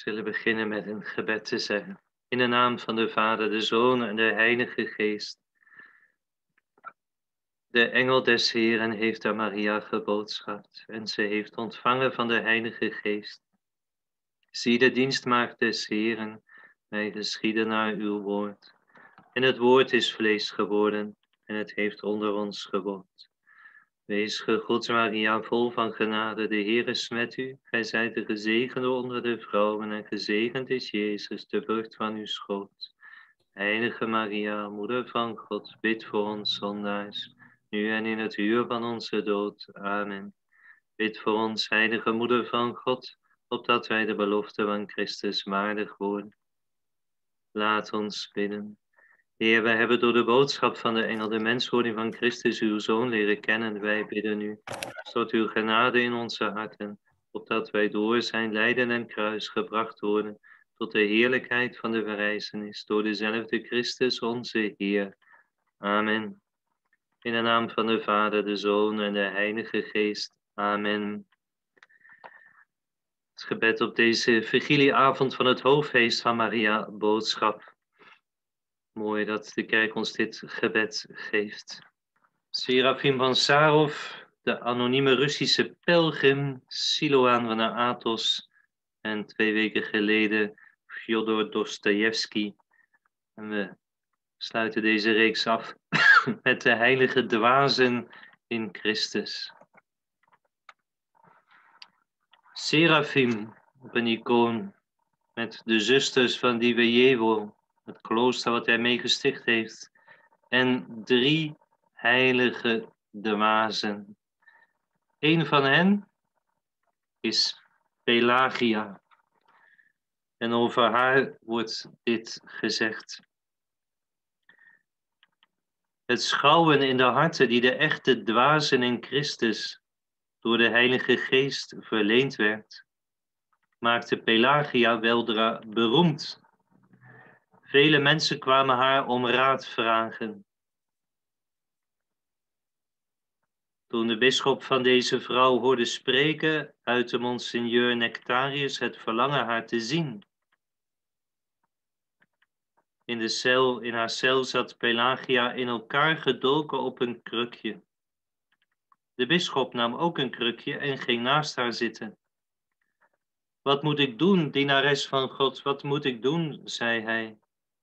zullen beginnen met een gebed te zeggen. In de naam van de Vader, de Zoon en de Heilige Geest. De engel des Heeren heeft aan Maria geboodschapt en ze heeft ontvangen van de Heilige Geest. Zie de dienstmaagd des Heeren, wij geschieden naar uw woord. En het woord is vlees geworden en het heeft onder ons gewoond. Wees gegroet Maria, vol van genade, de Heer is met u. Gij zijt de gezegende onder de vrouwen en gezegend is Jezus, de vrucht van uw schoot. Heilige Maria, moeder van God, bid voor ons zondaars, nu en in het uur van onze dood. Amen. Bid voor ons, heilige moeder van God, opdat wij de belofte van Christus waardig worden. Laat ons bidden. Heer, wij hebben door de boodschap van de engel de menswording van Christus, uw Zoon, leren kennen. Wij bidden u, stort uw genade in onze harten, opdat wij door zijn lijden en kruis gebracht worden tot de heerlijkheid van de verrijzenis, door dezelfde Christus, onze Heer. Amen. In de naam van de Vader, de Zoon en de Heilige Geest. Amen. Het gebed op deze vigilieavond van het hoofdfeest van Maria, boodschap. Mooi dat de kerk ons dit gebed geeft. Serafim van Sarov, de anonieme Russische pelgrim, Siloaan van de Athos en 2 weken geleden Fjodor Dostojevski. En we sluiten deze reeks af met de heilige dwazen in Christus. Serafim op een icoon met de zusters van Divejevo, het klooster wat hij mee gesticht heeft, en 3 heilige dwazen. Een van hen is Pelagia. En over haar wordt dit gezegd. Het schouwen in de harten die de echte dwazen in Christus door de Heilige Geest verleend werd, maakte Pelagia weldra beroemd. Vele mensen kwamen haar om raad vragen. Toen de bisschop van deze vrouw hoorde spreken, uitte Monseigneur Nectarius het verlangen haar te zien. In haar cel zat Pelagia in elkaar gedoken op een krukje. De bisschop nam ook een krukje en ging naast haar zitten. Wat moet ik doen, dienares van God, wat moet ik doen, zei hij.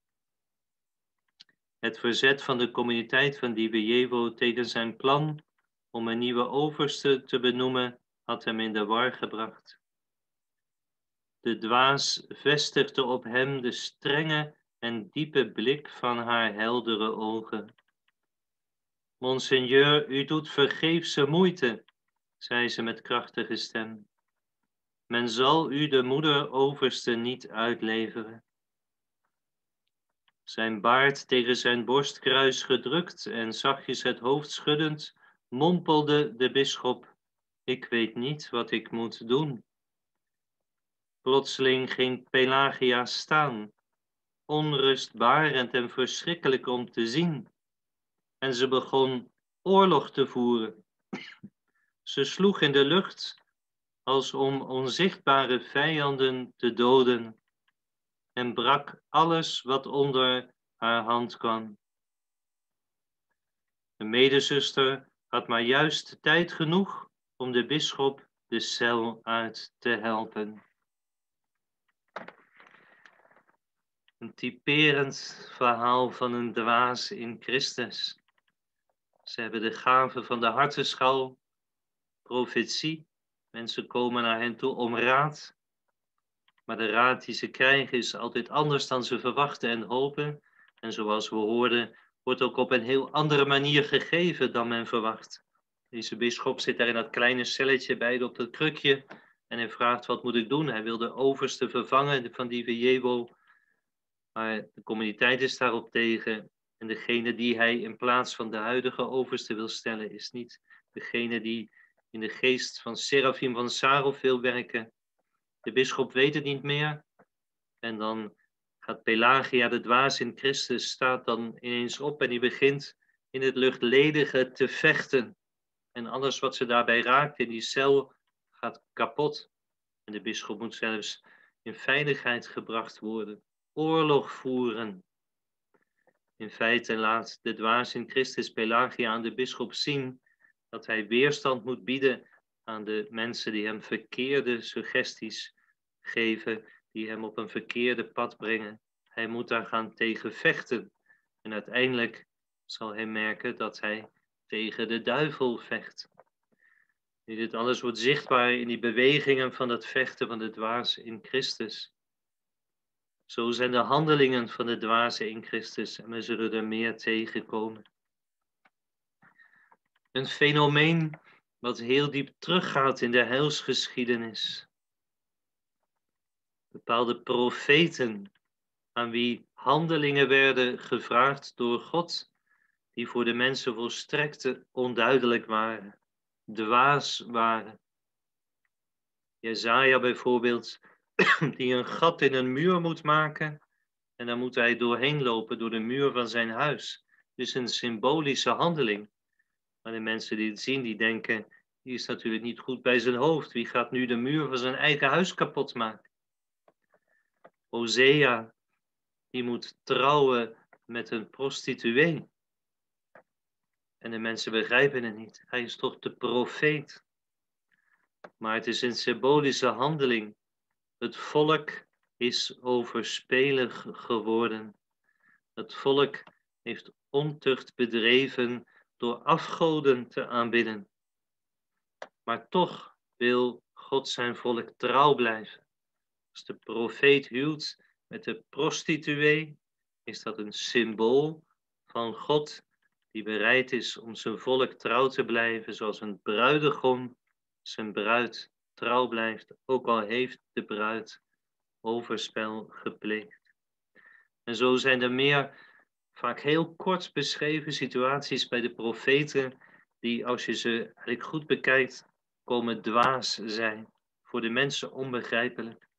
Het verzet van de communiteit van Divejevo tegen zijn plan om een nieuwe overste te benoemen, had hem in de war gebracht. De dwaas vestigde op hem de strenge en diepe blik van haar heldere ogen. Monseigneur, u doet vergeefse moeite, zei ze met krachtige stem. Men zal u de moeder-overste niet uitleveren. Zijn baard tegen zijn borstkruis gedrukt en zachtjes het hoofd schuddend, mompelde de bisschop, ik weet niet wat ik moet doen. Plotseling ging Pelagia staan, onrustbarend en verschrikkelijk om te zien. En ze begon oorlog te voeren. Ze sloeg in de lucht als om onzichtbare vijanden te doden en brak alles wat onder haar hand kwam. De medezuster had maar juist tijd genoeg om de bisschop de cel uit te helpen. Een typerend verhaal van een dwaas in Christus. Ze hebben de gave van de hartenschouw, profetie. Mensen komen naar hen toe om raad. Maar de raad die ze krijgen is altijd anders dan ze verwachten en hopen. En zoals we hoorden, wordt ook op een heel andere manier gegeven dan men verwacht. Deze bisschop zit daar in dat kleine celletje bij op dat krukje. En hij vraagt, wat moet ik doen? Hij wil de overste vervangen van Divejevo. Maar de communiteit is daarop tegen. En degene die hij in plaats van de huidige overste wil stellen, is niet degene die in de geest van Serafim van Sarov wil werken. De bisschop weet het niet meer. En dan gaat Pelagia, de dwaas in Christus, staat dan ineens op en die begint in het luchtledige te vechten. En alles wat ze daarbij raakt in die cel gaat kapot. En de bisschop moet zelfs in veiligheid gebracht worden, oorlog voeren. In feite laat de dwaas in Christus Pelagia aan de bisschop zien dat hij weerstand moet bieden aan de mensen die hem verkeerde suggesties geven, die hem op een verkeerde pad brengen. Hij moet daar gaan tegen vechten. En uiteindelijk zal hij merken dat hij tegen de duivel vecht. Dit alles wordt zichtbaar in die bewegingen van het vechten van de dwaas in Christus. Zo zijn de handelingen van de dwazen in Christus en we zullen er meer tegenkomen. Een fenomeen wat heel diep teruggaat in de heilsgeschiedenis. Bepaalde profeten aan wie handelingen werden gevraagd door God, die voor de mensen volstrekt onduidelijk waren, dwaas waren. Jesaja bijvoorbeeld, die een gat in een muur moet maken en dan moet hij doorheen lopen door de muur van zijn huis. Dus een symbolische handeling. Maar de mensen die het zien, die denken, die is natuurlijk niet goed bij zijn hoofd. Wie gaat nu de muur van zijn eigen huis kapot maken? Hosea, die moet trouwen met een prostituee. En de mensen begrijpen het niet. Hij is toch de profeet. Maar het is een symbolische handeling. Het volk is overspelig geworden. Het volk heeft ontucht bedreven door afgoden te aanbidden. Maar toch wil God zijn volk trouw blijven. Als de profeet huwt met de prostituee, is dat een symbool van God die bereid is om zijn volk trouw te blijven, zoals een bruidegom zijn bruid trouw blijft, ook al heeft de bruid overspel gepleegd. En zo zijn er meer, vaak heel kort beschreven situaties bij de profeten, die als je ze eigenlijk goed bekijkt, komen dwaas zijn, voor de mensen onbegrijpelijk.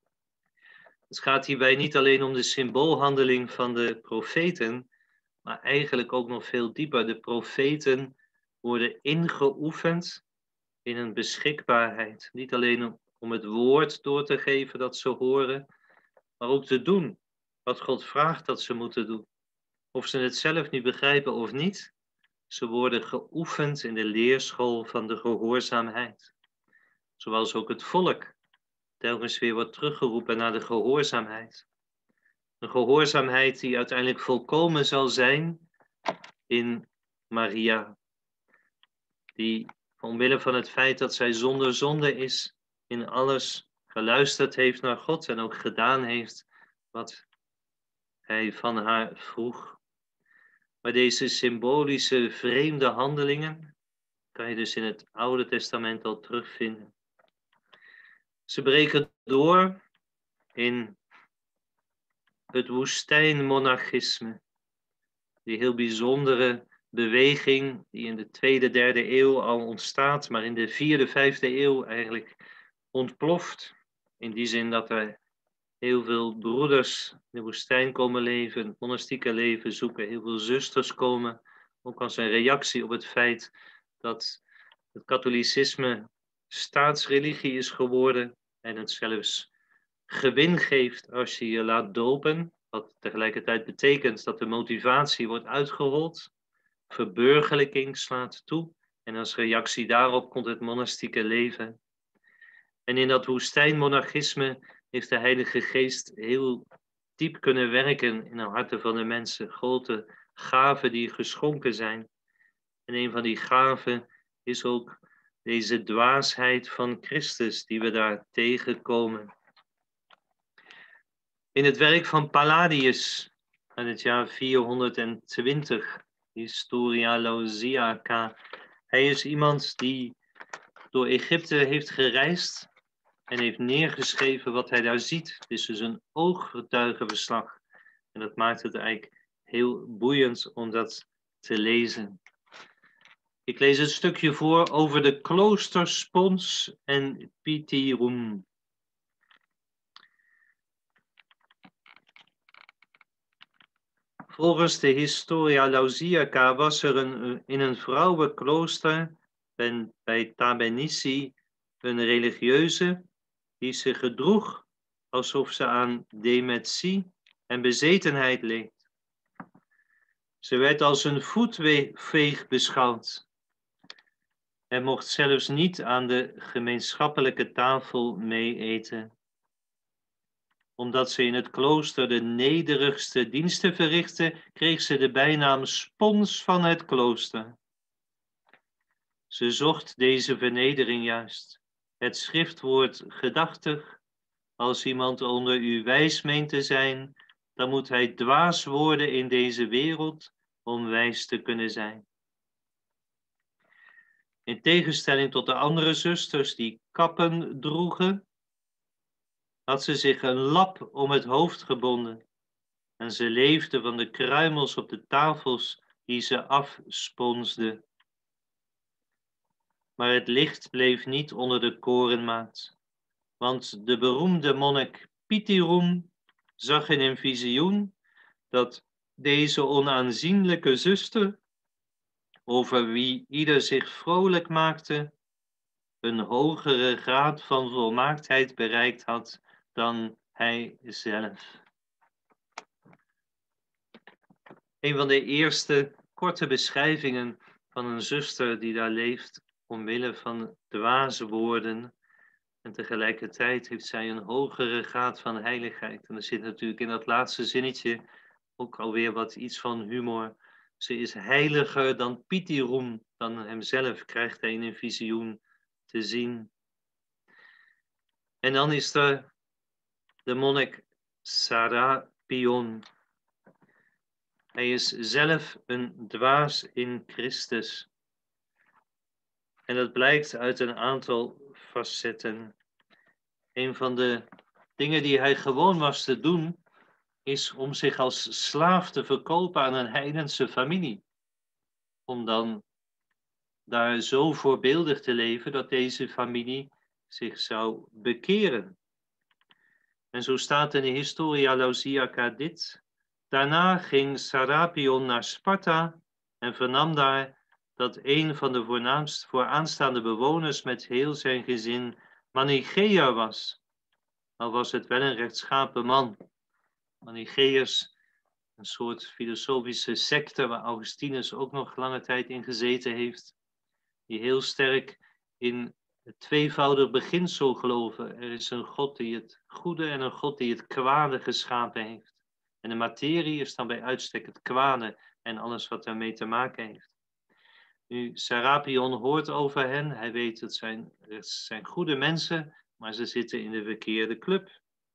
Het gaat hierbij niet alleen om de symboolhandeling van de profeten, maar eigenlijk ook nog veel dieper. De profeten worden ingeoefend in een beschikbaarheid. Niet alleen om het woord door te geven dat ze horen, maar ook te doen wat God vraagt dat ze moeten doen. Of ze het zelf niet begrijpen of niet, ze worden geoefend in de leerschool van de gehoorzaamheid. Zoals ook het volk telkens weer wordt teruggeroepen naar de gehoorzaamheid. Een gehoorzaamheid die uiteindelijk volkomen zal zijn in Maria. Die omwille van het feit dat zij zonder zonde is, in alles geluisterd heeft naar God en ook gedaan heeft wat hij van haar vroeg. Maar deze symbolische vreemde handelingen kan je dus in het Oude Testament al terugvinden. Ze breken door in het woestijnmonachisme, die heel bijzondere beweging die in de 2e, 3e eeuw al ontstaat, maar in de 4e, 5e eeuw eigenlijk ontploft. In die zin dat er heel veel broeders in de woestijn komen leven, het monastieke leven zoeken, heel veel zusters komen, ook als een reactie op het feit dat het katholicisme staatsreligie is geworden en het zelfs gewin geeft als je je laat dopen, wat tegelijkertijd betekent dat de motivatie wordt uitgehold, verburgerlijking slaat toe en als reactie daarop komt het monastieke leven. En in dat woestijnmonachisme heeft de Heilige Geest heel diep kunnen werken in de harten van de mensen. Grote gaven die geschonken zijn. En een van die gaven is ook deze dwaasheid van Christus die we daar tegenkomen. In het werk van Palladius uit het jaar 420, Historia Lausiaca, hij is iemand die door Egypte heeft gereisd en heeft neergeschreven wat hij daar ziet. Het is dus een ooggetuigenverslag. En dat maakt het eigenlijk heel boeiend om dat te lezen. Ik lees een stukje voor over de kloosters Pons en Pitirum. Volgens de Historia Lausiaca was er in een vrouwenklooster bij Tabenici een religieuze die zich gedroeg alsof ze aan dementie en bezetenheid leed. Ze werd als een voetveeg beschouwd en mocht zelfs niet aan de gemeenschappelijke tafel mee eten, omdat ze in het klooster de nederigste diensten verrichtte, kreeg ze de bijnaam spons van het klooster. Ze zocht deze vernedering juist, het schriftwoord gedachtig. Als iemand onder u wijs meent te zijn, dan moet hij dwaas worden in deze wereld om wijs te kunnen zijn. In tegenstelling tot de andere zusters die kappen droegen, had ze zich een lap om het hoofd gebonden en ze leefde van de kruimels op de tafels die ze afsponsde. Maar het licht bleef niet onder de korenmaat, want de beroemde monnik Pitiroem zag in een visioen dat deze onaanzienlijke zuster, over wie ieder zich vrolijk maakte, een hogere graad van volmaaktheid bereikt had dan hij zelf. Een van de eerste korte beschrijvingen van een zuster die daar leeft omwille van dwaze woorden. En tegelijkertijd heeft zij een hogere graad van heiligheid. En er zit natuurlijk in dat laatste zinnetje ook alweer iets van humor. Ze is heiliger dan Pitiroem, dan hemzelf, krijgt hij in een visioen te zien. En dan is er de monnik Serapion. Hij is zelf een dwaas in Christus. En dat blijkt uit een aantal facetten. Een van de dingen die hij gewoon was te doen, is om zich als slaaf te verkopen aan een heidense familie. Om dan daar zo voorbeeldig te leven dat deze familie zich zou bekeren. En zo staat in de Historia Lausiaca dit. Daarna ging Serapion naar Sparta en vernam daar dat een van de vooraanstaande bewoners met heel zijn gezin Manichaeër was. Al was het wel een rechtschapen man. Manichaeërs, een soort filosofische secte waar Augustinus ook nog lange tijd in gezeten heeft, die heel sterk in het tweevoudig beginsel geloven. Er is een God die het goede en een God die het kwade geschapen heeft. En de materie is dan bij uitstek het kwade en alles wat daarmee te maken heeft. Nu, Serapion hoort over hen. Hij weet dat het zijn goede mensen, maar ze zitten in de verkeerde club.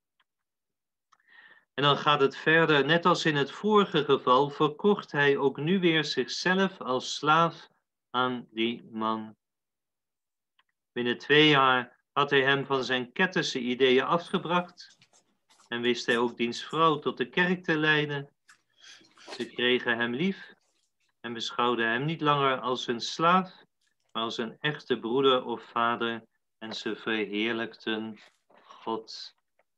En dan gaat het verder. Net als in het vorige geval verkocht hij ook nu weer zichzelf als slaaf aan die man. Binnen 2 jaar had hij hem van zijn ketterse ideeën afgebracht en wist hij ook diens vrouw tot de kerk te leiden. Ze kregen hem lief en beschouwden hem niet langer als een slaaf, maar als een echte broeder of vader en ze verheerlijkten God.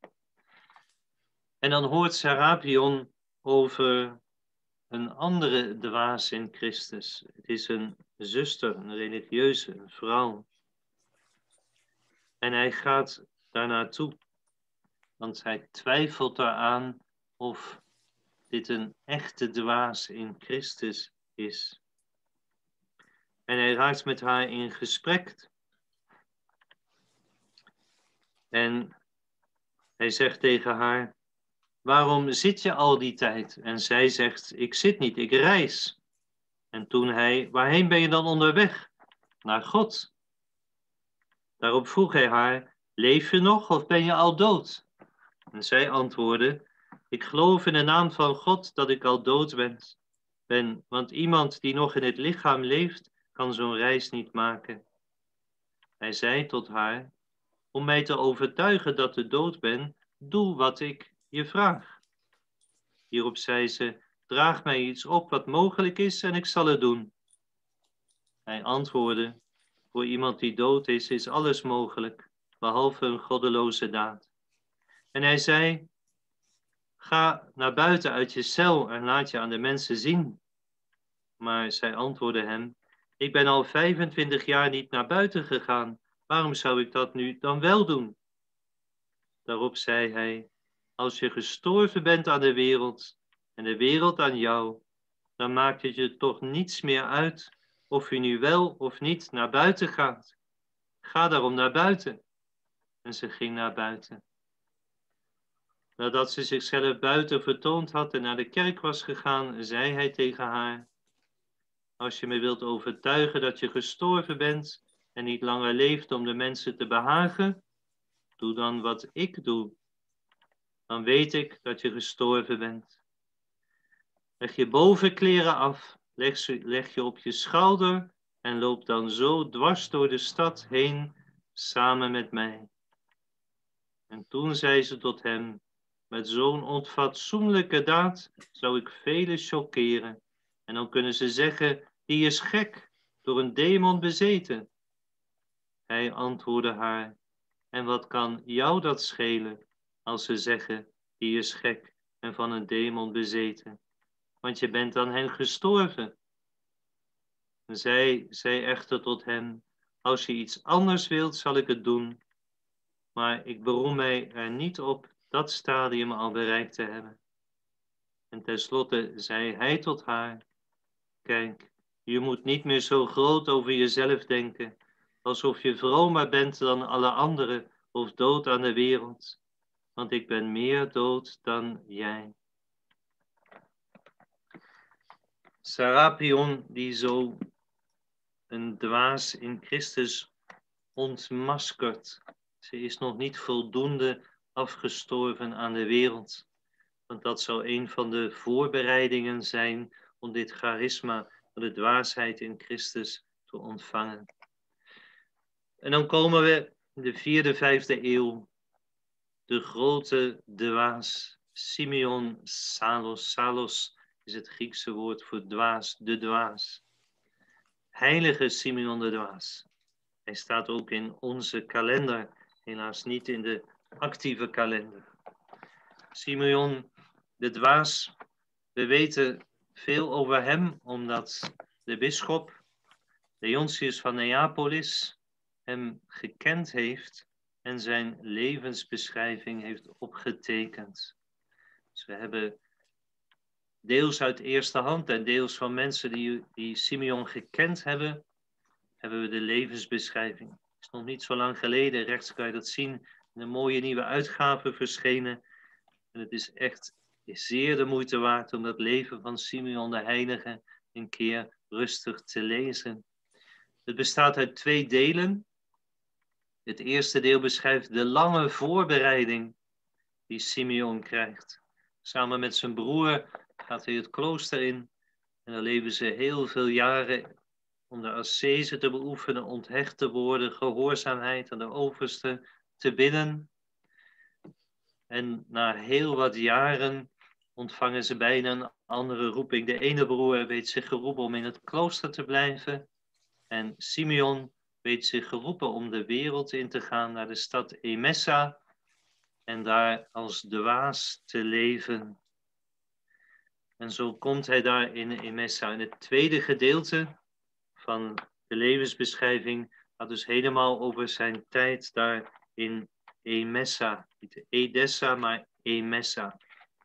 En dan hoort Serapion over een andere dwaas in Christus. Het is een zuster, een religieuze, een vrouw. En hij gaat daar naartoe, want hij twijfelt eraan of dit een echte dwaas in Christus is. En hij raakt met haar in gesprek. En hij zegt tegen haar, waarom zit je al die tijd? En zij zegt, ik zit niet, ik reis. En toen hij, waarheen ben je dan onderweg? Naar God. Daarop vroeg hij haar, leef je nog of ben je al dood? En zij antwoordde, ik geloof in de naam van God dat ik al dood ben, want iemand die nog in het lichaam leeft, kan zo'n reis niet maken. Hij zei tot haar, om mij te overtuigen dat ik dood ben, doe wat ik je vraag. Hierop zei ze, draag mij iets op wat mogelijk is en ik zal het doen. Hij antwoordde, voor iemand die dood is alles mogelijk, behalve een goddeloze daad. En hij zei, ga naar buiten uit je cel en laat je aan de mensen zien. Maar zij antwoordde hem, ik ben al 25 jaar niet naar buiten gegaan, waarom zou ik dat nu dan wel doen? Daarop zei hij, als je gestorven bent aan de wereld en de wereld aan jou, dan maakt het je toch niets meer uit of je nu wel of niet naar buiten gaat. Ga daarom naar buiten. En ze ging naar buiten. Nadat ze zichzelf buiten vertoond had en naar de kerk was gegaan, zei hij tegen haar, als je me wilt overtuigen dat je gestorven bent en niet langer leeft om de mensen te behagen, doe dan wat ik doe. Dan weet ik dat je gestorven bent. Leg je bovenkleren af, leg je op je schouder en loop dan zo dwars door de stad heen samen met mij. En toen zei ze tot hem, met zo'n onfatsoenlijke daad zou ik velen choqueren. En dan kunnen ze zeggen, die is gek, door een demon bezeten. Hij antwoordde haar, en wat kan jou dat schelen, als ze zeggen, die is gek en van een demon bezeten? Want je bent aan hen gestorven. En zij zei echter tot hem, als je iets anders wilt, zal ik het doen. Maar ik beroem mij er niet op dat stadium al bereikt te hebben. En tenslotte zei hij tot haar, kijk, je moet niet meer zo groot over jezelf denken, alsof je vromer bent dan alle anderen of dood aan de wereld, want ik ben meer dood dan jij. Serapion, die zo een dwaas in Christus ontmaskert. Ze is nog niet voldoende afgestorven aan de wereld. Want dat zou een van de voorbereidingen zijn om dit charisma van de dwaasheid in Christus te ontvangen. En dan komen we in de 4e, 5e eeuw. De grote dwaas, Simeon Salos. Salos is het Griekse woord voor dwaas, de dwaas. Heilige Simeon de Dwaas. Hij staat ook in onze kalender, helaas niet in de actieve kalender. Simeon de Dwaas, we weten veel over hem, omdat de bisschop Leontius van Neapolis hem gekend heeft en zijn levensbeschrijving heeft opgetekend. Dus we hebben deels uit eerste hand en deels van mensen die Simeon gekend hebben, hebben we de levensbeschrijving. Het is nog niet zo lang geleden, rechts kan je dat zien, in een mooie nieuwe uitgave verschenen. En het is echt zeer de moeite waard om dat leven van Simeon de Heilige een keer rustig te lezen. Het bestaat uit 2 delen. Het eerste deel beschrijft de lange voorbereiding die Simeon krijgt. Samen met zijn broer gaat hij het klooster in en dan leven ze heel veel jaren om de ascese te beoefenen, onthecht te worden, gehoorzaamheid aan de overste te bidden. En na heel wat jaren ontvangen ze bijna een andere roeping. De ene broer weet zich geroepen om in het klooster te blijven. En Simeon weet zich geroepen om de wereld in te gaan naar de stad Emesa. En daar als dwaas te leven. En zo komt hij daar in Emesa. In het tweede gedeelte van de levensbeschrijving gaat dus helemaal over zijn tijd daar in Emesa. Niet Edessa, maar Emesa.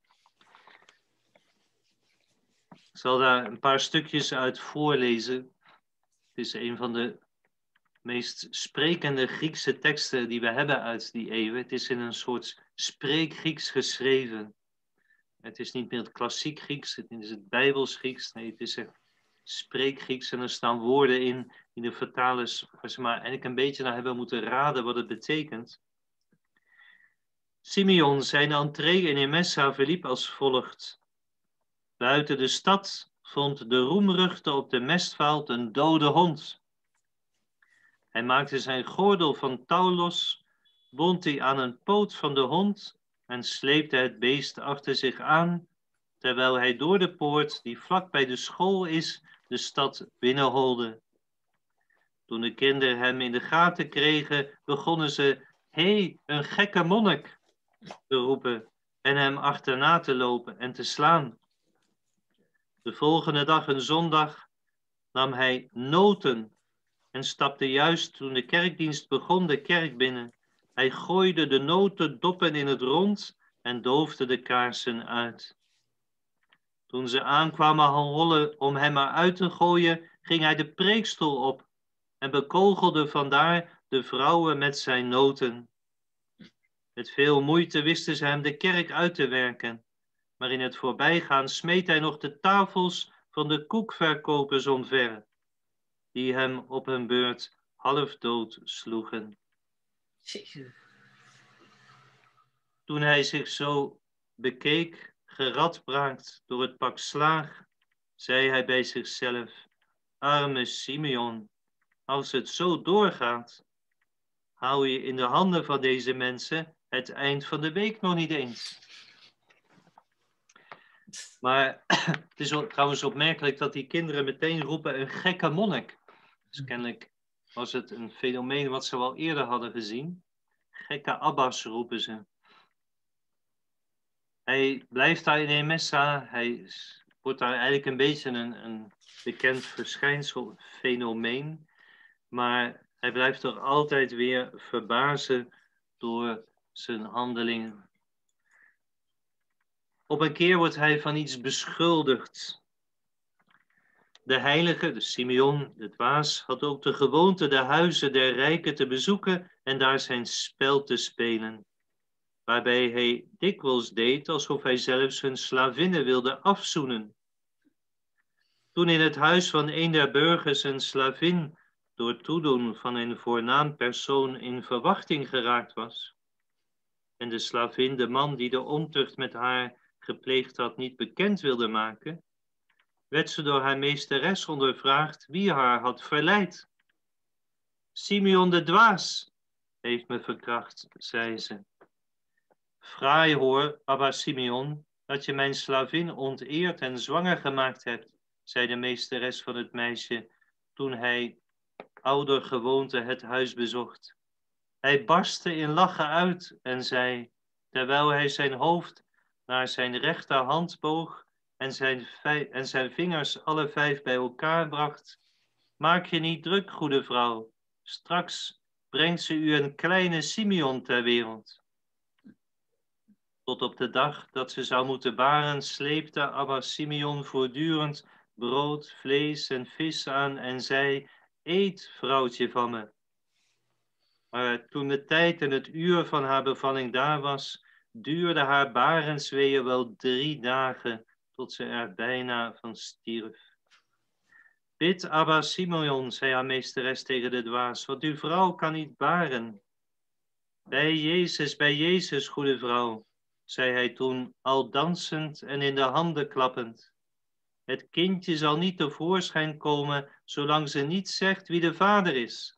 Ik zal daar een paar stukjes uit voorlezen. Het is een van de meest sprekende Griekse teksten die we hebben uit die eeuwen. Het is in een soort spreekgrieks geschreven. Het is niet meer het klassiek Grieks, het is het Bijbels Grieks. Nee, het is echt spreekgrieks en er staan woorden in die de vertalers maar eigenlijk een beetje naar hebben moeten raden wat het betekent. Simeon, zijn entree in Emesa verliep als volgt. Buiten de stad vond de roemruchte op de mestvaalt een dode hond. Hij maakte zijn gordel van touw los, bond die aan een poot van de hond en sleepte het beest achter zich aan, terwijl hij door de poort, die vlak bij de school is, de stad binnenholde. Toen de kinderen hem in de gaten kregen, begonnen ze, hé, een gekke monnik, te roepen en hem achterna te lopen en te slaan. De volgende dag, een zondag, nam hij noten en stapte juist toen de kerkdienst begon de kerk binnen. Hij gooide de notendoppen in het rond en doofde de kaarsen uit. Toen ze aankwamen hollen om hem eruit te gooien, ging hij de preekstoel op en bekogelde vandaar de vrouwen met zijn noten. Met veel moeite wisten ze hem de kerk uit te werken, maar in het voorbijgaan smeet hij nog de tafels van de koekverkopers omver, die hem op hun beurt half dood sloegen. Toen hij zich zo bekeek, geradbraakt door het pak slaag, zei hij bij zichzelf: arme Simeon, als het zo doorgaat, hou je in de handen van deze mensen het eind van de week nog niet eens. Maar het is trouwens opmerkelijk dat die kinderen meteen roepen een gekke monnik. Dus kennelijk was het een fenomeen wat ze wel eerder hadden gezien. Gekke abbas roepen ze. Hij blijft daar in Emesa. Hij wordt daar eigenlijk een beetje een bekend verschijnsel, fenomeen. Maar hij blijft er altijd weer verbazen door zijn handelingen. Op een keer wordt hij van iets beschuldigd. De heilige, de Simeon, de dwaas, had ook de gewoonte de huizen der rijken te bezoeken en daar zijn spel te spelen, waarbij hij dikwijls deed alsof hij zelfs hun slavinnen wilde afzoenen. Toen in het huis van een der burgers een slavin door toedoen van een voornaam persoon in verwachting geraakt was, en de slavin de man die de ontucht met haar gepleegd had niet bekend wilde maken, werd ze door haar meesteres ondervraagd wie haar had verleid. Simeon de dwaas heeft me verkracht, zei ze. Fraai hoor, Abba Simeon, dat je mijn slavin onteerd en zwanger gemaakt hebt, zei de meesteres van het meisje, toen hij ouder gewoonte het huis bezocht. Hij barstte in lachen uit en zei, terwijl hij zijn hoofd naar zijn rechterhand boog en zijn vingers alle 5 bij elkaar bracht: maak je niet druk, goede vrouw, straks brengt ze u een kleine Simeon ter wereld. Tot op de dag dat ze zou moeten baren, sleepte Abba Simeon voortdurend brood, vlees en vis aan en zei: eet, vrouwtje van me. Maar toen de tijd en het uur van haar bevalling daar was, duurde haar barensweeën wel 3 dagen, tot ze er bijna van stierf. Bid Abba Simeon, zei haar meesteres tegen de dwaas, want uw vrouw kan niet baren. Bij Jezus, goede vrouw, zei hij toen, al dansend en in de handen klappend. Het kindje zal niet tevoorschijn komen, zolang ze niet zegt wie de vader is.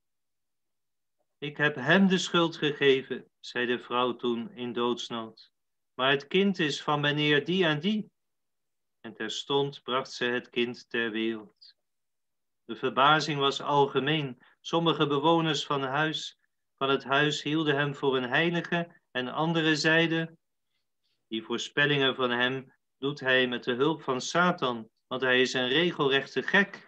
Ik heb hem de schuld gegeven, zei de vrouw toen in doodsnood. Maar het kind is van meneer die en die. En terstond bracht ze het kind ter wereld. De verbazing was algemeen. Sommige bewoners van het huis hielden hem voor een heilige en anderen zeiden: die voorspellingen van hem doet hij met de hulp van Satan, want hij is een regelrechte gek.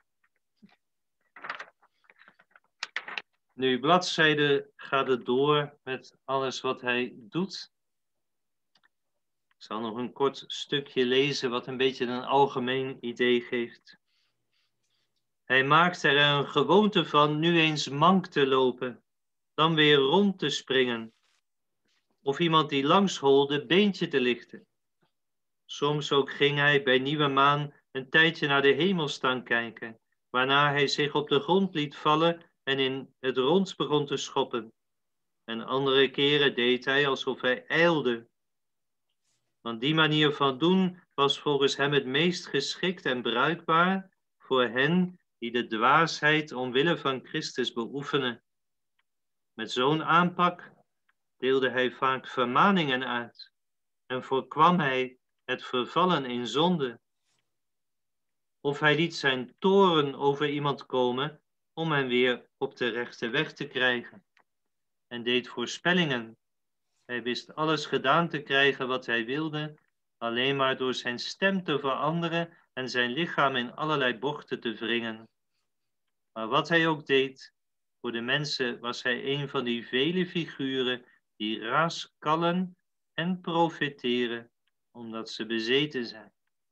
Nu, bladzijde gaat het door met alles wat hij doet. Ik zal nog een kort stukje lezen wat een beetje een algemeen idee geeft. Hij maakt er een gewoonte van nu eens mank te lopen, dan weer rond te springen, of iemand die langs holde beentje te lichten. Soms ook ging hij bij nieuwe maan een tijdje naar de hemel staan kijken, waarna hij zich op de grond liet vallen en in het rond begon te schoppen. En andere keren deed hij alsof hij ijlde. Want die manier van doen was volgens hem het meest geschikt en bruikbaar voor hen die de dwaasheid omwille van Christus beoefenen. Met zo'n aanpak deelde hij vaak vermaningen uit en voorkwam hij het vervallen in zonde. Of hij liet zijn toorn over iemand komen om hem weer op de rechte weg te krijgen. En deed voorspellingen. Hij wist alles gedaan te krijgen wat hij wilde, alleen maar door zijn stem te veranderen en zijn lichaam in allerlei bochten te wringen. Maar wat hij ook deed, Voor de mensen was hij een van die vele figuren die raaskallen en profeteren, omdat ze bezeten zijn.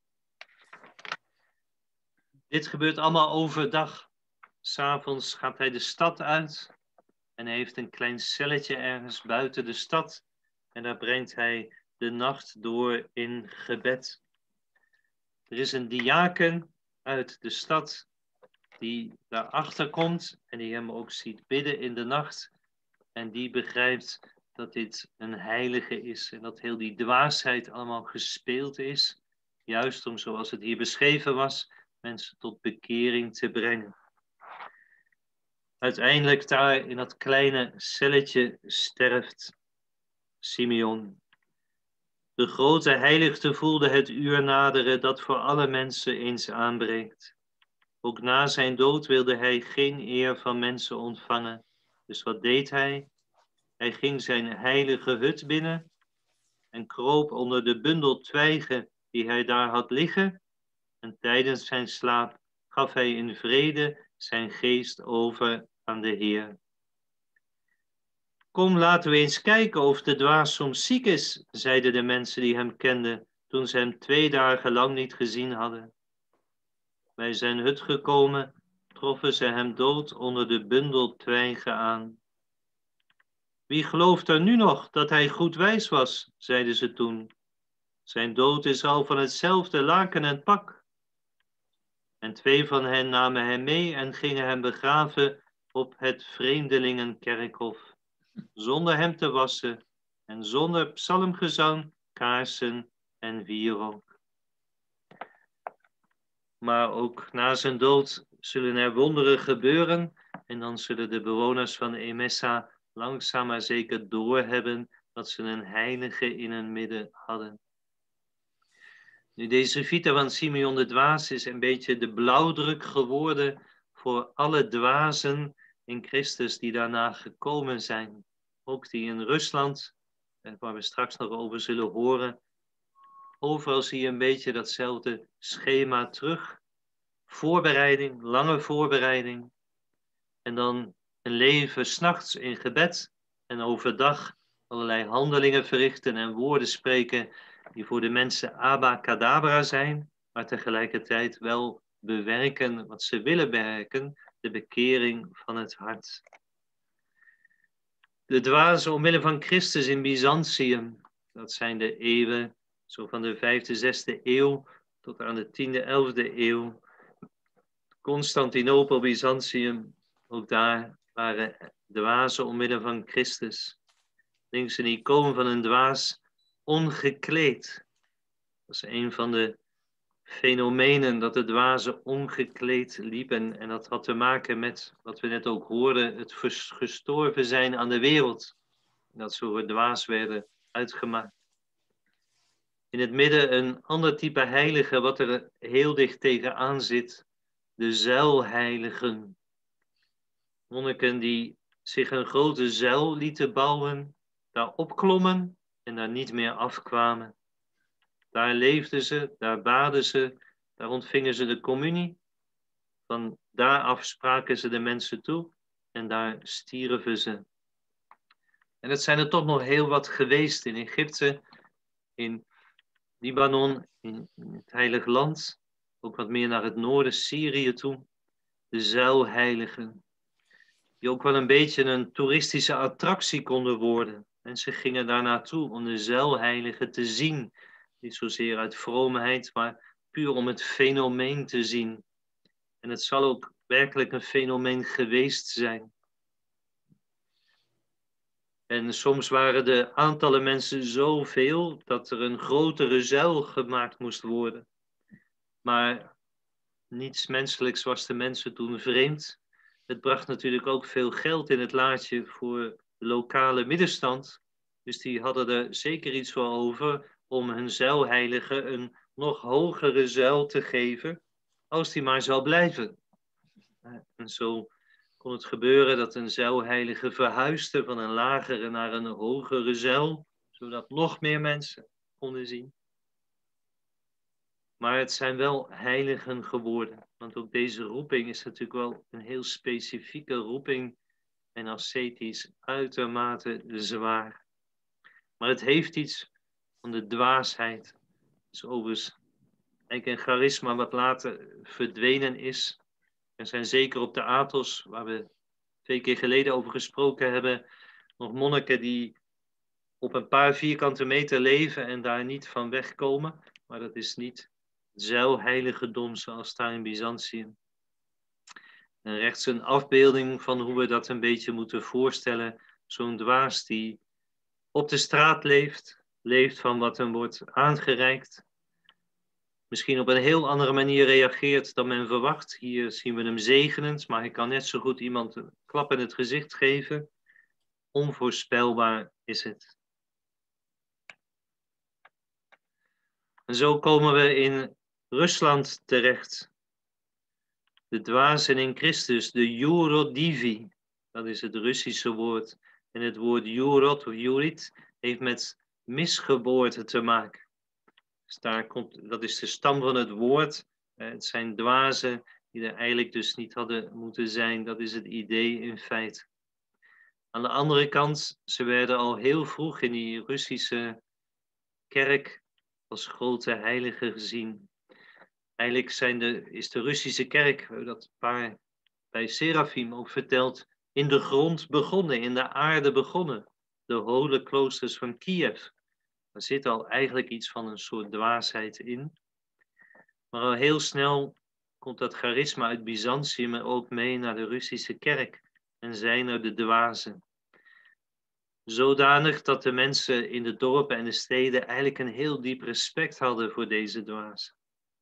Dit gebeurt allemaal overdag. 'S Avonds gaat hij de stad uit en hij heeft een klein celletje ergens buiten de stad. En daar brengt hij de nacht door in gebed. Er is een diaken uit de stad die daarachter komt en die hem ook ziet bidden in de nacht. En die begrijpt dat dit een heilige is en dat heel die dwaasheid allemaal gespeeld is. Juist om, zoals het hier beschreven was, mensen tot bekering te brengen. Uiteindelijk daar in dat kleine celletje sterft Simeon. De grote heiligte voelde het uur naderen dat voor alle mensen eens aanbreekt. Ook na zijn dood wilde hij geen eer van mensen ontvangen. Dus wat deed hij? Hij ging zijn heilige hut binnen en kroop onder de bundel twijgen die hij daar had liggen. En tijdens zijn slaap gaf hij in vrede zijn geest over aan de Heer. Kom, laten we eens kijken of de dwaas soms ziek is, zeiden de mensen die hem kenden, toen ze hem 2 dagen lang niet gezien hadden. Bij zijn hut gekomen, troffen ze hem dood onder de bundel twijgen aan. Wie gelooft er nu nog dat hij goed wijs was, zeiden ze toen. Zijn dood is al van hetzelfde laken en pak. En 2 van hen namen hem mee en gingen hem begraven op het vreemdelingenkerkhof, zonder hem te wassen en zonder psalmgezang, kaarsen en wierook. Maar ook na zijn dood zullen er wonderen gebeuren en dan zullen de bewoners van Emesa langzaam maar zeker doorhebben dat ze een heilige in hun midden hadden. Nu, deze vita van Simeon de Dwaas is een beetje de blauwdruk geworden voor alle dwazen in Christus die daarna gekomen zijn. Ook die in Rusland, waar we straks nog over zullen horen. Overal zie je een beetje datzelfde schema terug. Voorbereiding, lange voorbereiding. En dan een leven 's nachts in gebed en overdag allerlei handelingen verrichten en woorden spreken die voor de mensen abacadabra zijn, maar tegelijkertijd wel bewerken wat ze willen bewerken, de bekering van het hart. De dwazen omwille van Christus in Byzantium, dat zijn de eeuwen, zo van de 5e, 6e eeuw tot aan de 10e, 11e eeuw. Constantinopel, Byzantium, ook daar waren dwazen omwille van Christus. Links een icoon van een dwaas ongekleed. Dat is een van de fenomenen dat de dwazen ongekleed liepen. En dat had te maken met, wat we net ook hoorden, het gestorven zijn aan de wereld. Dat ze voor dwaas werden uitgemaakt. In het midden een ander type heilige wat er heel dicht tegenaan zit. De zuilheiligen. Monniken die zich een grote zuil lieten bouwen, daar opklommen en daar niet meer afkwamen. Daar leefden ze, daar baden ze, daar ontvingen ze de communie. Van daaraf spraken ze de mensen toe en daar stierven ze. En het zijn er toch nog heel wat geweest in Egypte, in Libanon, in het Heilige Land, ook wat meer naar het noorden, Syrië toe. De zuilheiligen, die ook wel een beetje een toeristische attractie konden worden. Mensen gingen daar naartoe om de zuilheiligen te zien. Niet zozeer uit vroomheid, maar puur om het fenomeen te zien. En het zal ook werkelijk een fenomeen geweest zijn. En soms waren de aantallen mensen zoveel dat er een grotere zuil gemaakt moest worden. Maar niets menselijks was de mensen toen vreemd. Het bracht natuurlijk ook veel geld in het laadje voor de lokale middenstand. Dus die hadden er zeker iets voor over om hun zuilheilige een nog hogere zuil te geven, als die maar zou blijven. En zo kon het gebeuren dat een zuilheilige verhuisde van een lagere naar een hogere zuil, zodat nog meer mensen konden zien. Maar het zijn wel heiligen geworden. Want ook deze roeping is natuurlijk wel een heel specifieke roeping en ascetisch uitermate zwaar. Maar het heeft iets van de dwaasheid. Het is overigens eigenlijk een charisma wat later verdwenen is. Er zijn zeker op de Athos, waar we 2 keer geleden over gesproken hebben, nog monniken die op een paar vierkante meter leven en daar niet van wegkomen. Maar dat is niet zuilheiligdom zoals daar in Byzantium. En rechts een afbeelding van hoe we dat een beetje moeten voorstellen. Zo'n dwaas die op de straat leeft van wat hem wordt aangereikt. Misschien op een heel andere manier reageert dan men verwacht. Hier zien we hem zegenend, maar hij kan net zo goed iemand een klap in het gezicht geven. Onvoorspelbaar is het. En zo komen we in Rusland terecht. De dwazen in Christus, de Jurodivi, dat is het Russische woord. En het woord Jurod of Jurit heeft met misgeboorte te maken. Dus dat is de stam van het woord. Het zijn dwazen die er eigenlijk dus niet hadden moeten zijn. Dat is het idee in feite. Aan de andere kant, ze werden al heel vroeg in die Russische kerk als grote heiligen gezien. Eigenlijk is de Russische kerk, we hebben dat bij Serafim ook verteld, in de grond begonnen, in de aarde begonnen. De hoge kloosters van Kiev. Er zit al eigenlijk iets van een soort dwaasheid in. Maar al heel snel komt dat charisma uit Byzantium ook mee naar de Russische kerk. En zijn er de dwazen. Zodanig dat de mensen in de dorpen en de steden eigenlijk een heel diep respect hadden voor deze dwazen.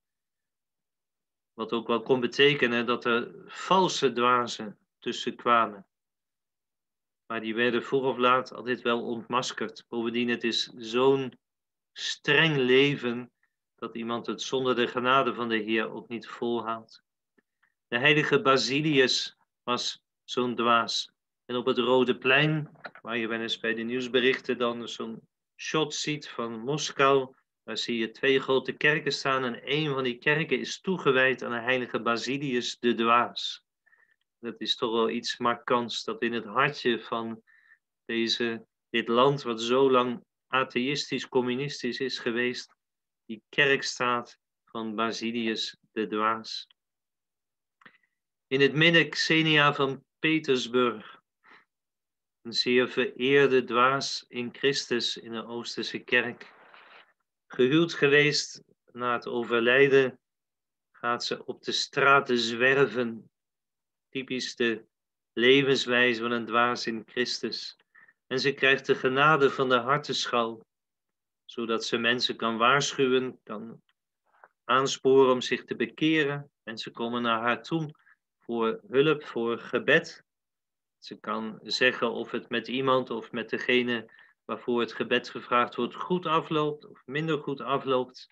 Wat ook wel kon betekenen dat er valse dwazen tussen kwamen. Maar die werden vroeg of laat altijd wel ontmaskerd. Bovendien, het is zo'n streng leven dat iemand het zonder de genade van de Heer ook niet volhoudt. De heilige Basilius was zo'n dwaas. En op het Rode Plein, waar je wel eens bij de nieuwsberichten dan zo'n shot ziet van Moskou, daar zie je 2 grote kerken staan en één van die kerken is toegewijd aan de heilige Basilius de dwaas. Dat is toch wel iets markants dat in het hartje van dit land wat zo lang atheïstisch, communistisch is geweest, die kerk staat van Basilius de dwaas. In het midden Xenia van Petersburg, een zeer vereerde dwaas in Christus in de Oosterse kerk. Gehuwd geweest na het overlijden gaat ze op de straten zwerven. Typisch de levenswijze van een dwaas in Christus. En ze krijgt de genade van de hartenschouw, zodat ze mensen kan waarschuwen, kan aansporen om zich te bekeren. Mensen komen naar haar toe voor hulp, voor gebed. Ze kan zeggen of het met iemand of met degene waarvoor het gebed gevraagd wordt goed afloopt of minder goed afloopt.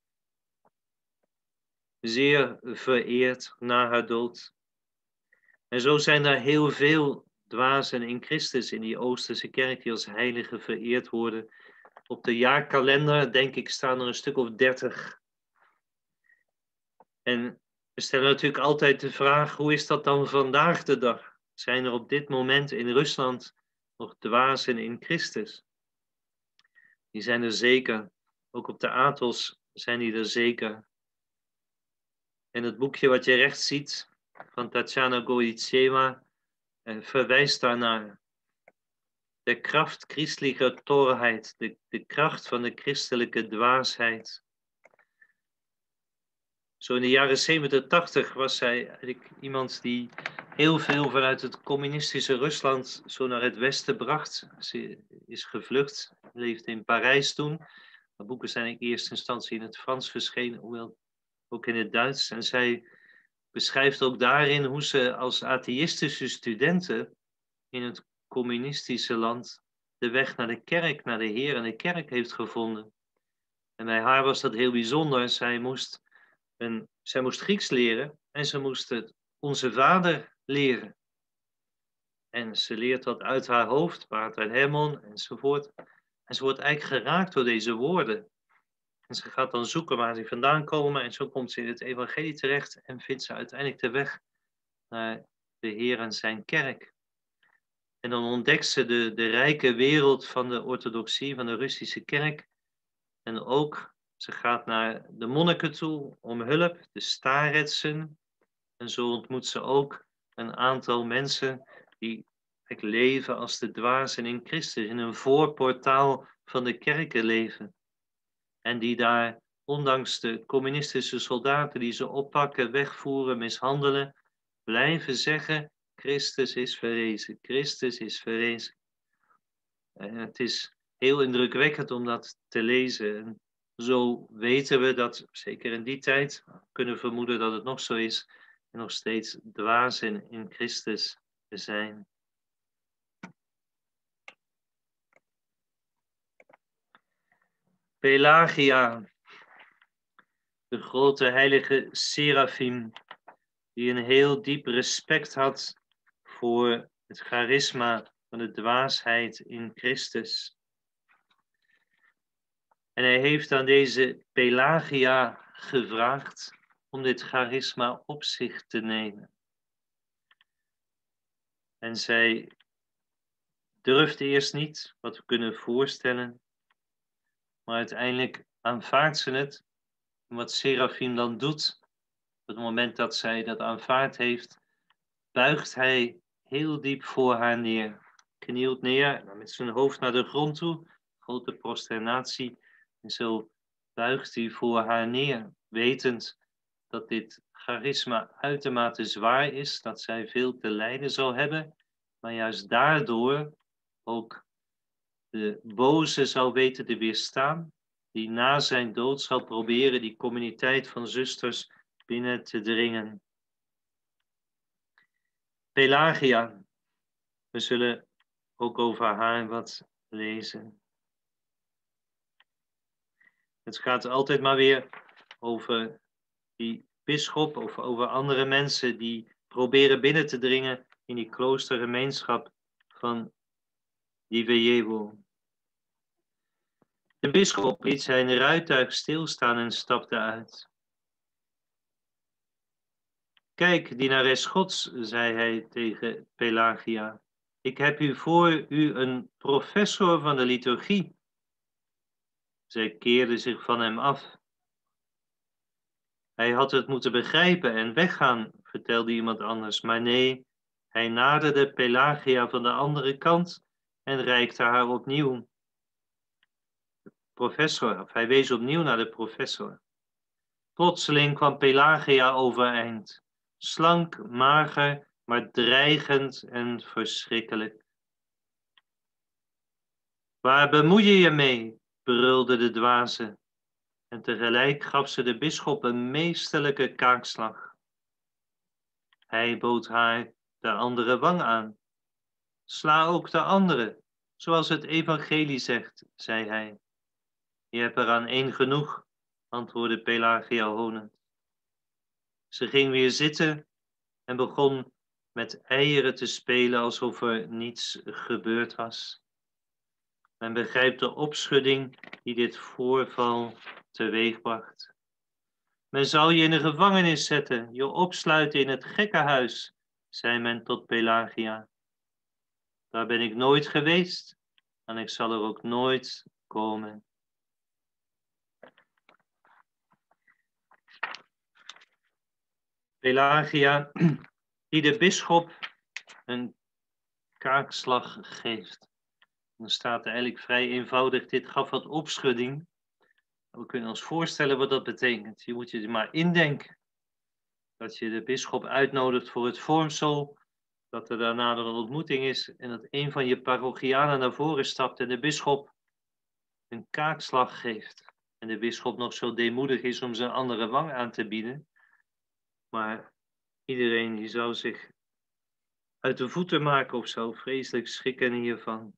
Zeer vereerd na haar dood. En zo zijn er heel veel dwazen in Christus in die Oosterse kerk die als heiligen vereerd worden. Op de jaarkalender, denk ik, staan er een stuk of 30. En we stellen natuurlijk altijd de vraag, hoe is dat dan vandaag de dag? Zijn er op dit moment in Rusland nog dwazen in Christus? Die zijn er zeker. Ook op de Athos zijn die er zeker. En het boekje wat je rechts ziet, van Tatjana Goitseva, verwijst daarnaar. De kracht christelijke torheid, de kracht van de christelijke dwaasheid. Zo in de jaren 70, 80 was zij eigenlijk iemand die heel veel vanuit het communistische Rusland zo naar het westen bracht. Ze is gevlucht, leefde in Parijs toen. De boeken zijn in eerste instantie in het Frans verschenen, hoewel ook in het Duits. En zij beschrijft ook daarin hoe ze als atheïstische studenten in het communistische land de weg naar de kerk, naar de Heer en de kerk heeft gevonden. En bij haar was dat heel bijzonder. Zij moest Grieks leren en ze moest het Onze Vader leren. En ze leert dat uit haar hoofd, Pater Hermon enzovoort. En ze wordt eigenlijk geraakt door deze woorden. En ze gaat dan zoeken waar ze vandaan komen en zo komt ze in het evangelie terecht en vindt ze uiteindelijk de weg naar de Heer en zijn kerk. En dan ontdekt ze de rijke wereld van de orthodoxie, van de Russische kerk. En ook, ze gaat naar de monniken toe om hulp, de staretsen. En zo ontmoet ze ook een aantal mensen die leven als de dwazen in Christus, in een voorportaal van de kerken leven. En die daar, ondanks de communistische soldaten die ze oppakken, wegvoeren, mishandelen, blijven zeggen, Christus is verrezen, Christus is verrezen. En het is heel indrukwekkend om dat te lezen. En zo weten we dat, zeker in die tijd, kunnen vermoeden dat het nog zo is, en nog steeds dwazen in Christus zijn. Pelagia, de grote heilige Serafim, die een heel diep respect had voor het charisma van de dwaasheid in Christus. En hij heeft aan deze Pelagia gevraagd om dit charisma op zich te nemen. En zij durfde eerst niet, wat we kunnen voorstellen, maar uiteindelijk aanvaardt ze het. En wat Serafim dan doet, op het moment dat zij dat aanvaard heeft, buigt hij heel diep voor haar neer. Knielt neer, met zijn hoofd naar de grond toe, grote prosternatie. En zo buigt hij voor haar neer, wetend dat dit charisma uitermate zwaar is, dat zij veel te lijden zal hebben, maar juist daardoor ook de boze zal weten te weerstaan, die na zijn dood zal proberen die communiteit van zusters binnen te dringen. Pelagia, we zullen ook over haar wat lezen. Het gaat altijd maar weer over die bisschop of over andere mensen die proberen binnen te dringen in die kloostergemeenschap van Divejevo. De bisschop liet zijn ruituig stilstaan en stapte uit. Kijk, dienares Gods, zei hij tegen Pelagia. Ik heb voor u een professor van de liturgie. Zij keerde zich van hem af. Hij had het moeten begrijpen en weggaan, vertelde iemand anders. Maar nee, hij naderde Pelagia van de andere kant en reikte haar opnieuw. Hij wees opnieuw naar de professor. Plotseling kwam Pelagia overeind. Slank, mager, maar dreigend en verschrikkelijk. Waar bemoei je je mee? Brulde de dwaze. En tegelijk gaf ze de bisschop een meesterlijke kaakslag. Hij bood haar de andere wang aan. Sla ook de andere, zoals het evangelie zegt, zei hij. Je hebt er aan één genoeg, antwoordde Pelagia honend. Ze ging weer zitten en begon met eieren te spelen alsof er niets gebeurd was. Men begrijpt de opschudding die dit voorval teweegbracht. Men zal je in de gevangenis zetten, je opsluiten in het gekkenhuis, zei men tot Pelagia. Daar ben ik nooit geweest en ik zal er ook nooit komen. Pelagia, die de bisschop een kaakslag geeft. Dan staat er eigenlijk vrij eenvoudig, dit gaf wat opschudding. We kunnen ons voorstellen wat dat betekent. Je moet je er maar indenken. Dat je de bisschop uitnodigt voor het vormsel. Dat er daarna een ontmoeting is. En dat een van je parochianen naar voren stapt. En de bisschop een kaakslag geeft. En de bisschop nog zo deemoedig is om zijn andere wang aan te bieden. Maar iedereen die zou zich uit de voeten maken of zou vreselijk schrikken hiervan.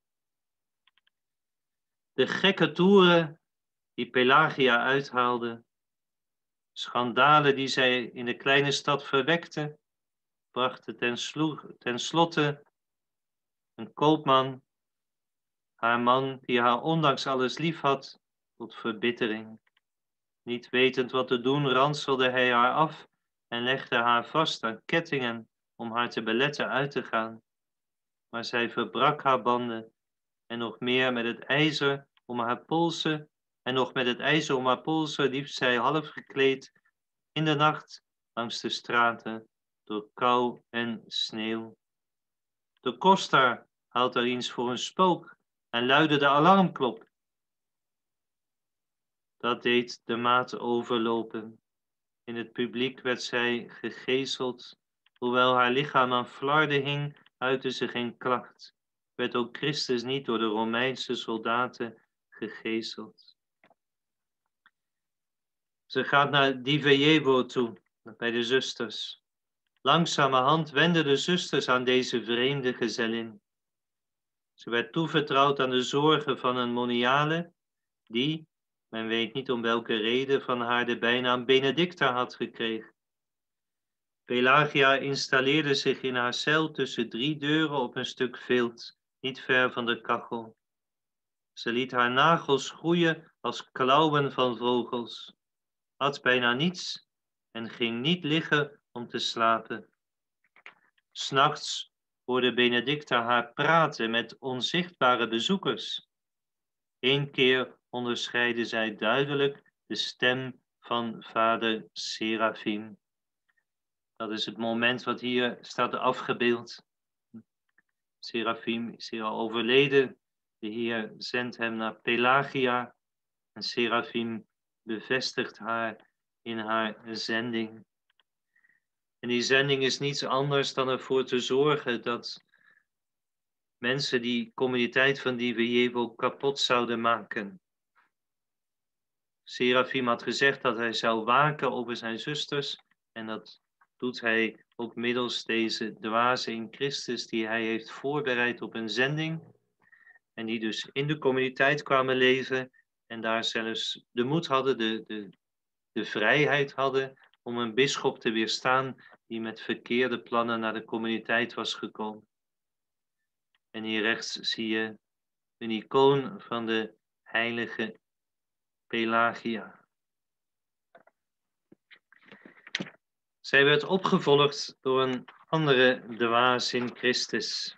De gekke toeren die Pelagia uithaalde, schandalen die zij in de kleine stad verwekte, brachten ten slotte een koopman, haar man die haar ondanks alles lief had, tot verbittering. Niet wetend wat te doen, ranselde hij haar af en legde haar vast aan kettingen om haar te beletten uit te gaan. maar zij verbrak haar banden en nog meer met het ijzer om haar polsen en nog met het ijzer om haar polsen liep zij half gekleed in de nacht langs de straten door kou en sneeuw. De koster haalt er eens voor een spook en luidde de alarmklok. Dat deed de maat overlopen. In het publiek werd zij gegezeld. Hoewel haar lichaam aan flarden hing, uitte ze geen klacht. Werd ook Christus niet door de Romeinse soldaten gegezeld. Ze gaat naar Divejevo toe, bij de zusters. Langzamerhand wenden de zusters aan deze vreemde gezellin. Ze werd toevertrouwd aan de zorgen van een moniale, die, men weet niet om welke reden, van haar de bijnaam Benedicta had gekregen. Pelagia installeerde zich in haar cel tussen 3 deuren op een stuk vilt, niet ver van de kachel. Ze liet haar nagels groeien als klauwen van vogels, at bijna niets en ging niet liggen om te slapen. 'S Nachts hoorde Benedicta haar praten met onzichtbare bezoekers. 1 keer onderscheidde zij duidelijk de stem van vader Serafim. Dat is het moment wat hier staat afgebeeld. Serafim is hier al overleden. De Heer zendt hem naar Pelagia. En Serafim bevestigt haar in haar zending. En die zending is niets anders dan ervoor te zorgen dat mensen die communiteit van Divejevo kapot zouden maken. Serafim had gezegd dat hij zou waken over zijn zusters. En dat doet hij ook middels deze dwazen in Christus die hij heeft voorbereid op een zending. En die dus in de communiteit kwamen leven en daar zelfs de moed hadden, de vrijheid hadden om een bisschop te weerstaan die met verkeerde plannen naar de communiteit was gekomen. En hier rechts zie je een icoon van de heilige Pelagia. Zij werd opgevolgd door een andere dwaas in Christus.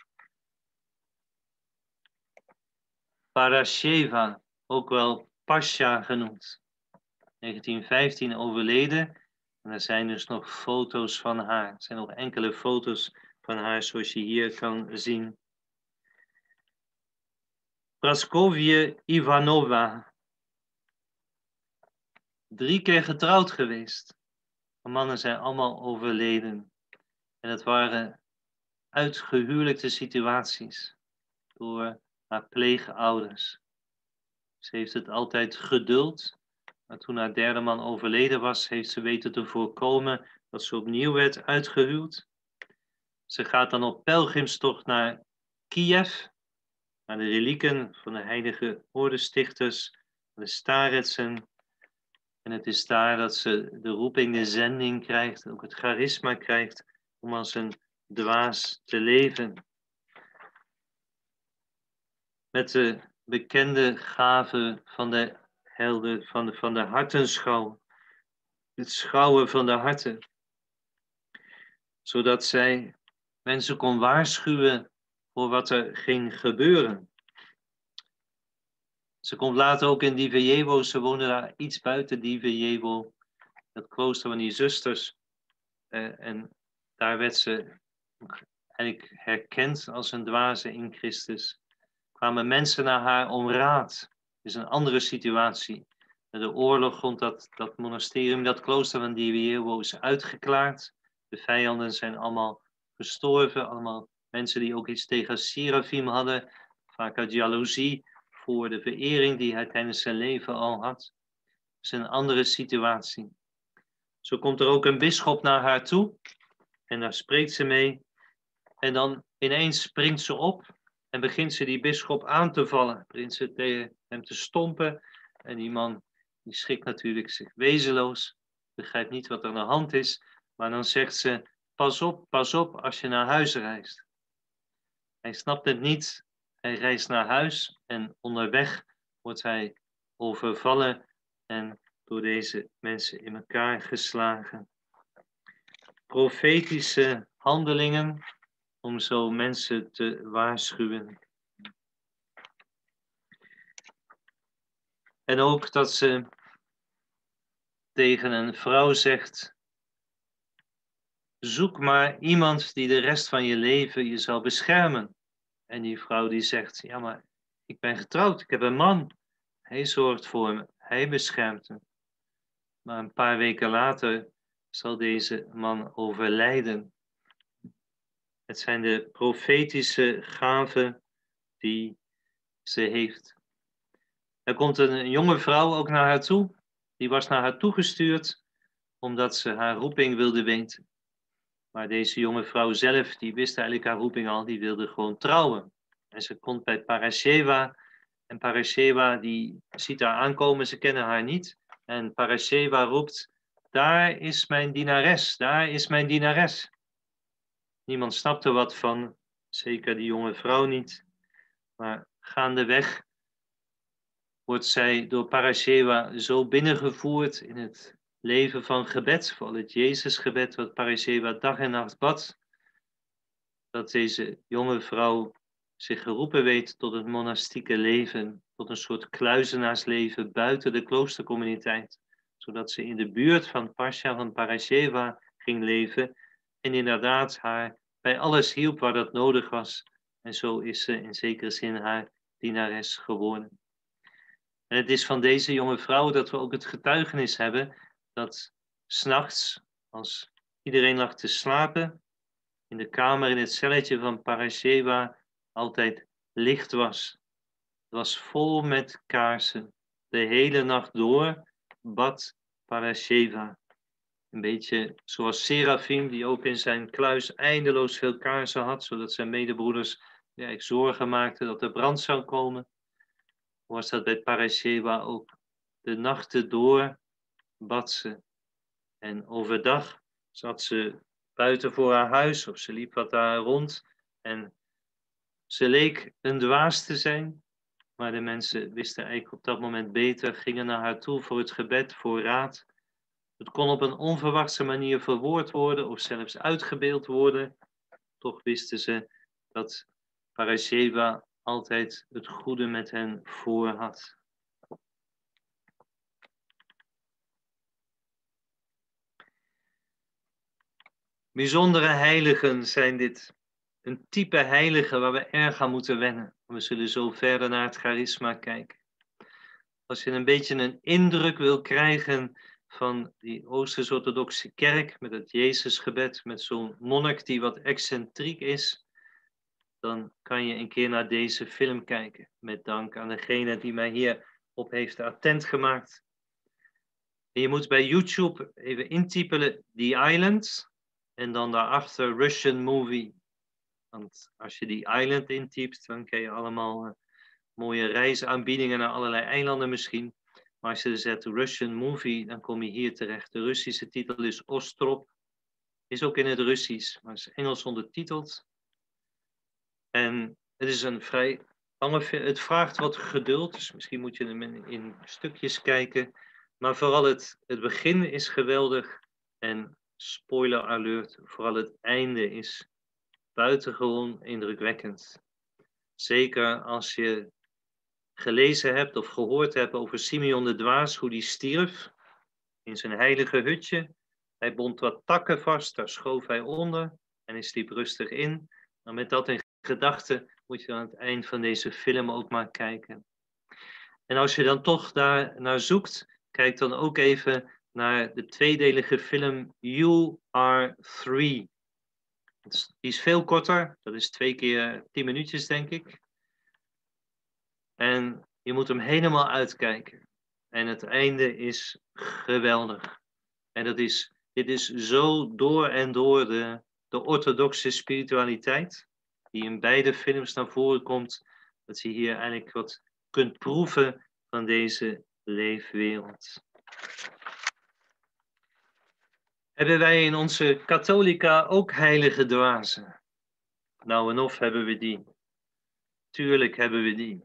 Parasheva, ook wel Pascha genoemd. 1915 overleden. En er zijn dus nog foto's van haar. Er zijn nog enkele foto's van haar zoals je hier kan zien. Praskovje Ivanova. 3 keer getrouwd geweest. De mannen zijn allemaal overleden. En het waren uitgehuwelijkte situaties door haar pleegouders. Ze heeft het altijd geduld. Maar toen haar 3e man overleden was, heeft ze weten te voorkomen dat ze opnieuw werd uitgehuwd. Ze gaat dan op pelgrimstocht naar Kiev, naar de relieken van de heilige ordestichters, de Staretsen. En het is daar dat ze de roeping, de zending krijgt, ook het charisma krijgt om als een dwaas te leven. Met de bekende gave van de helden, van de hartenschouw. Het schouwen van de harten. Zodat zij mensen kon waarschuwen voor wat er ging gebeuren. Ze komt later ook in Divejevo, ze woonde daar iets buiten Divejevo, het klooster van die zusters. En daar werd ze eigenlijk herkend als een dwaze in Christus. Kwamen mensen naar haar om raad. Dat is een andere situatie. Met de oorlog rond dat monasterium, dat klooster van Divejevo is uitgeklaard. De vijanden zijn allemaal gestorven, allemaal mensen die ook iets tegen Serafim hadden, vaak uit jaloezie voor de verering die hij tijdens zijn leven al had. Dat is een andere situatie. Zo komt er ook een bisschop naar haar toe en daar spreekt ze mee. En dan ineens springt ze op en begint ze die bisschop aan te vallen. Begint ze tegen hem te stompen en die man die schrikt natuurlijk zich wezenloos, begrijpt niet wat er aan de hand is, maar dan zegt ze: pas op als je naar huis reist. Hij snapt het niet, hij reist naar huis en onderweg wordt hij overvallen en door deze mensen in elkaar geslagen. Profetische handelingen om zo mensen te waarschuwen. En ook dat ze tegen een vrouw zegt: zoek maar iemand die de rest van je leven je zal beschermen. En die vrouw die zegt: ja, maar ik ben getrouwd, ik heb een man. Hij zorgt voor me, hij beschermt me. Maar een paar weken later zal deze man overlijden. Het zijn de profetische gaven die ze heeft. Er komt een jonge vrouw ook naar haar toe. Die was naar haar toegestuurd omdat ze haar roeping wilde weten. Maar deze jonge vrouw zelf, die wist eigenlijk haar roeping al, die wilde gewoon trouwen. En ze komt bij Parasheva. En Parasheva die ziet haar aankomen, ze kennen haar niet. En Parasheva roept: daar is mijn dienares, daar is mijn dienares. Niemand snapt er wat van, zeker die jonge vrouw niet. Maar gaandeweg wordt zij door Parasheva zo binnengevoerd in het leven van gebed, vooral het Jezusgebed, wat Parasheva dag en nacht bad, dat deze jonge vrouw zich geroepen weet tot het monastieke leven, tot een soort kluizenaarsleven buiten de kloostercommuniteit, zodat ze in de buurt van Pascha, van Parasheva ging leven en inderdaad haar bij alles hielp waar dat nodig was. En zo is ze in zekere zin haar dienares geworden. En het is van deze jonge vrouw dat we ook het getuigenis hebben dat 's nachts, als iedereen lag te slapen, in de kamer, in het celletje van Parasheva, altijd licht was. Het was vol met kaarsen. De hele nacht door bad Parasheva. Een beetje zoals Serafim, die ook in zijn kluis eindeloos veel kaarsen had, zodat zijn medebroeders zorgen maakten dat er brand zou komen. Was dat bij Parasheva ook. De nachten door bad ze. En overdag zat ze buiten voor haar huis of ze liep wat daar rond. En ze leek een dwaas te zijn. Maar de mensen wisten eigenlijk op dat moment beter, gingen naar haar toe voor het gebed, voor raad. Het kon op een onverwachte manier verwoord worden of zelfs uitgebeeld worden. Toch wisten ze dat Parasheva altijd het goede met hen voor had. Bijzondere heiligen zijn dit. Een type heilige waar we erg aan moeten wennen. We zullen zo verder naar het charisma kijken. Als je een beetje een indruk wil krijgen van die Oosters-orthodoxe kerk met het Jezusgebed, met zo'n monnik die wat excentriek is, dan kan je een keer naar deze film kijken. Met dank aan degene die mij hierop heeft attent gemaakt. En je moet bij YouTube even intypen The Island en dan daarachter Russian Movie. Want als je die Island intypt, dan krijg je allemaal mooie reisaanbiedingen naar allerlei eilanden misschien. Maar als je zet Russian Movie, dan kom je hier terecht. De Russische titel is Ostrov. Is ook in het Russisch, maar is Engels ondertiteld. En het is een vrij lange film. Het vraagt wat geduld, dus misschien moet je hem in stukjes kijken. Maar vooral het begin is geweldig. En spoiler alert, vooral het einde is buitengewoon indrukwekkend. Zeker als je gelezen hebt of gehoord hebt over Simeon de Dwaas, hoe die stierf in zijn heilige hutje. Hij bond wat takken vast, daar schoof hij onder en hij sliep rustig in. Maar met dat in gedachten moet je aan het eind van deze film ook maar kijken. En als je dan toch daar naar zoekt, kijk dan ook even naar de tweedelige film You Are Three. Die is veel korter, dat is 2 keer 10 minuutjes denk ik. En je moet hem helemaal uitkijken. En het einde is geweldig. En dit is zo door en door de orthodoxe spiritualiteit, die in beide films naar voren komt, dat je hier eigenlijk wat kunt proeven van deze leefwereld. Hebben wij in onze katholica ook heilige dwazen? Nou en of hebben we die. Tuurlijk hebben we die.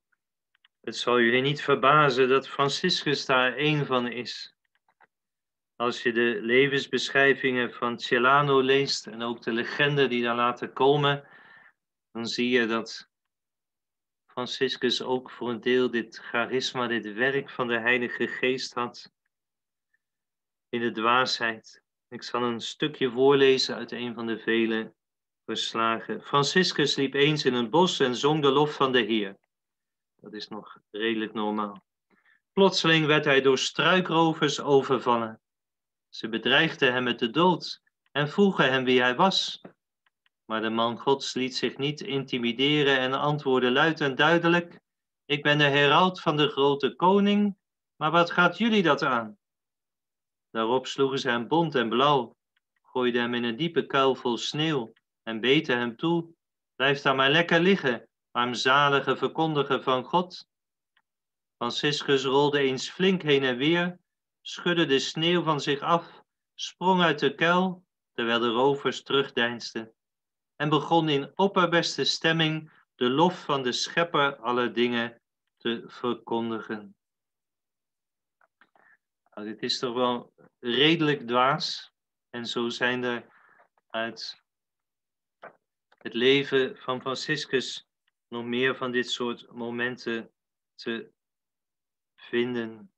Het zal jullie niet verbazen dat Franciscus daar één van is. Als je de levensbeschrijvingen van Celano leest en ook de legenden die daar later komen, dan zie je dat Franciscus ook voor een deel dit charisma, dit werk van de Heilige Geest had in de dwaasheid. Ik zal een stukje voorlezen uit een van de vele verslagen. Franciscus liep eens in een bos en zong de lof van de Heer. Dat is nog redelijk normaal. Plotseling werd hij door struikrovers overvallen. Ze bedreigden hem met de dood en vroegen hem wie hij was. Maar de man Gods liet zich niet intimideren en antwoordde luid en duidelijk: Ik ben de heraut van de grote koning, maar wat gaat jullie dat aan? Daarop sloegen ze hem bont en blauw, gooiden hem in een diepe kuil vol sneeuw en beten hem toe: Blijf daar maar lekker liggen, armzalige verkondiger van God. Franciscus rolde eens flink heen en weer, schudde de sneeuw van zich af, sprong uit de kuil, terwijl de rovers terugdeinsden, en begon in opperbeste stemming de lof van de Schepper aller dingen te verkondigen. Nou, dit is toch wel redelijk dwaas, en zo zijn er uit het leven van Franciscus nog meer van dit soort momenten te vinden.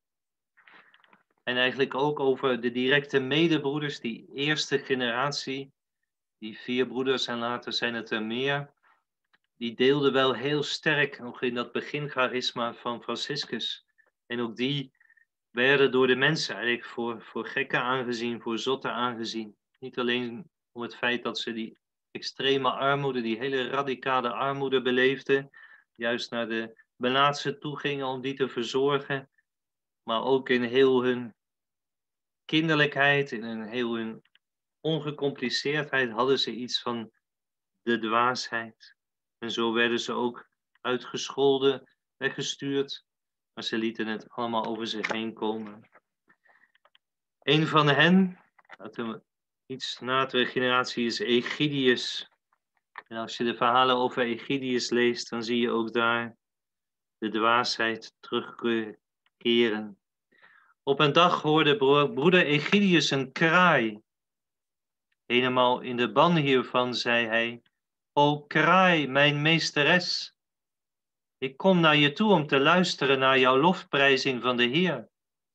En eigenlijk ook over de directe medebroeders, die eerste generatie, die 4 broeders en later zijn het er meer, die deelden wel heel sterk nog in dat begincharisma van Franciscus. En ook die werden door de mensen eigenlijk voor gekken aangezien, voor zotten aangezien. Niet alleen om het feit dat ze die extreme armoede, die hele radicale armoede beleefden, juist naar de melaatsen toe gingen om die te verzorgen, maar ook in heel hun kinderlijkheid, in een heel hun ongecompliceerdheid hadden ze iets van de dwaasheid. En zo werden ze ook uitgescholden, weggestuurd, maar ze lieten het allemaal over zich heen komen. Een van hen, uit een iets latere generatie, is Egidius. En als je de verhalen over Egidius leest, dan zie je ook daar de dwaasheid terugkeren. Op een dag hoorde broeder Egidius een kraai. Helemaal in de ban hiervan zei hij: O kraai, mijn meesteres, ik kom naar je toe om te luisteren naar jouw lofprijzing van de Heer.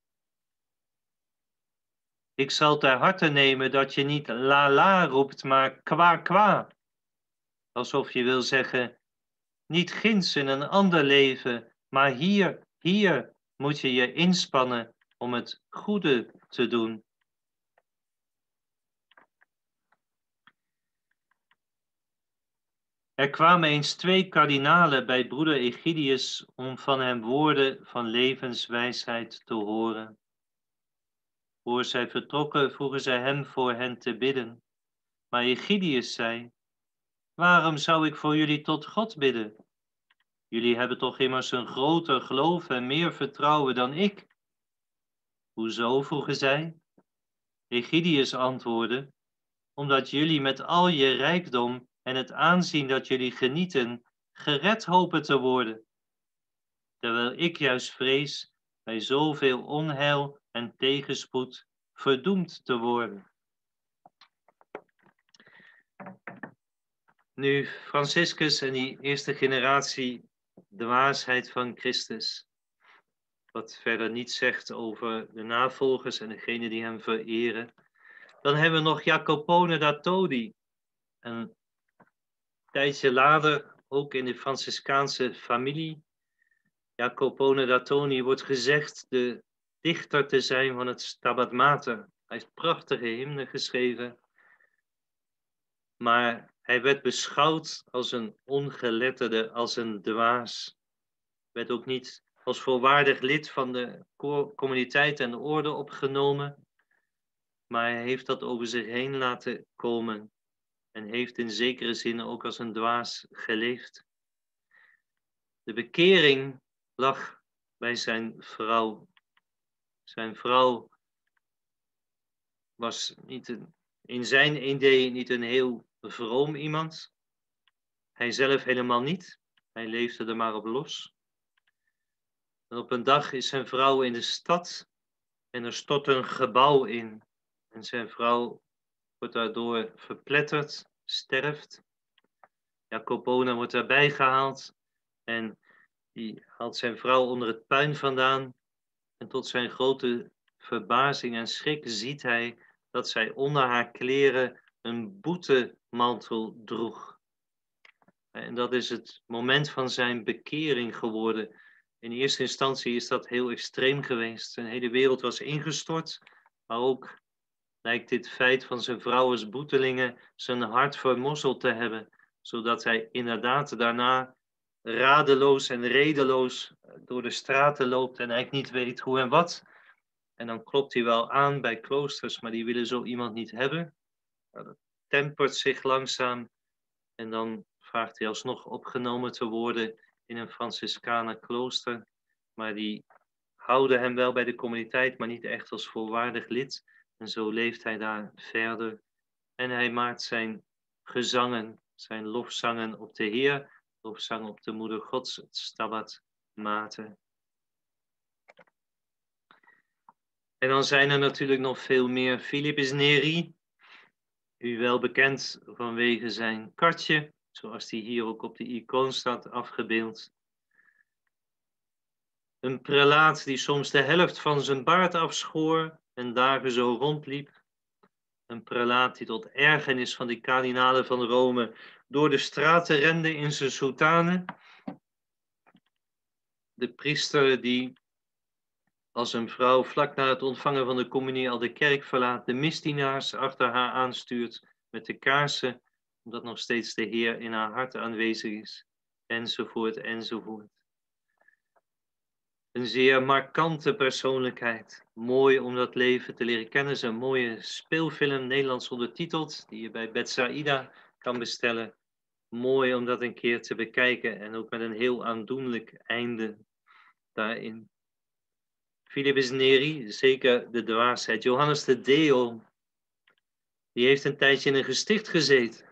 Ik zal ter harte nemen dat je niet la la roept, maar kwa kwa. Alsof je wil zeggen, niet ginds in een ander leven, maar hier moet je je inspannen om het goede te doen. Er kwamen eens 2 kardinalen bij broeder Egidius om van hem woorden van levenswijsheid te horen. Voor zij vertrokken, vroegen zij hem voor hen te bidden. Maar Egidius zei: Waarom zou ik voor jullie tot God bidden? Jullie hebben toch immers een groter geloof en meer vertrouwen dan ik. Hoezo, vroegen zij. Egidius antwoordde: Omdat jullie met al je rijkdom en het aanzien dat jullie genieten, gered hopen te worden. Terwijl ik juist vrees bij zoveel onheil en tegenspoed verdoemd te worden. Nu, Franciscus en die eerste generatie, de dwaasheid van Christus, wat verder niet zegt over de navolgers en degenen die hem vereren. Dan hebben we nog Jacopone da Todi, een tijdje later ook in de Franciscaanse familie. Jacopone da Todi wordt gezegd de dichter te zijn van het Stabat Mater. Hij heeft prachtige hymnen geschreven, maar hij werd beschouwd als een ongeletterde, als een dwaas. Werd ook niet als volwaardig lid van de communiteit en de orde opgenomen, maar hij heeft dat over zich heen laten komen en heeft in zekere zin ook als een dwaas geleefd. De bekering lag bij zijn vrouw. Zijn vrouw was in zijn idee niet een heel vroom iemand. Hij zelf helemaal niet. Hij leefde er maar op los. En op een dag is zijn vrouw in de stad En er stort een gebouw in. En zijn vrouw wordt daardoor verpletterd, sterft. Jacopone wordt daarbij gehaald. En die haalt zijn vrouw onder het puin vandaan. En tot zijn grote verbazing en schrik ziet hij dat zij onder haar kleren een boetemantel droeg. En dat is het moment van zijn bekering geworden. In eerste instantie is dat heel extreem geweest. Zijn hele wereld was ingestort. Maar ook lijkt dit feit van zijn vrouw als boetelinge zijn hart vermorzeld te hebben. Zodat hij inderdaad daarna radeloos en redeloos door de straten loopt en eigenlijk niet weet hoe en wat. En dan klopt hij wel aan bij kloosters, maar die willen zo iemand niet hebben. Nou, dat tempert zich langzaam en dan vraagt hij alsnog opgenomen te worden in een Franciscaner klooster. Maar die houden hem wel bij de communiteit, maar niet echt als volwaardig lid. En zo leeft hij daar verder. En hij maakt zijn gezangen, zijn lofzangen op de Heer, lofzangen op de Moeder Gods, het Stabat Mater. En dan zijn er natuurlijk nog veel meer. Philippus Neri, u wel bekend vanwege zijn katje, zoals die hier ook op de icoon staat afgebeeld. Een prelaat die soms de helft van zijn baard afschoor en dagen zo rondliep. Een prelaat die tot ergernis van die kardinalen van Rome door de straten rende in zijn soutane. De priester die als een vrouw vlak na het ontvangen van de communie al de kerk verlaat, de misdienaars achter haar aanstuurt met de kaarsen, omdat nog steeds de Heer in haar hart aanwezig is, enzovoort, enzovoort. Een zeer markante persoonlijkheid. Mooi om dat leven te leren kennen. Het is een mooie speelfilm, Nederlands ondertiteld, die je bij Betsaida kan bestellen. Mooi om dat een keer te bekijken en ook met een heel aandoenlijk einde daarin. Philippus Neri, zeker de dwaasheid. Johannes de Deo, die heeft een tijdje in een gesticht gezeten.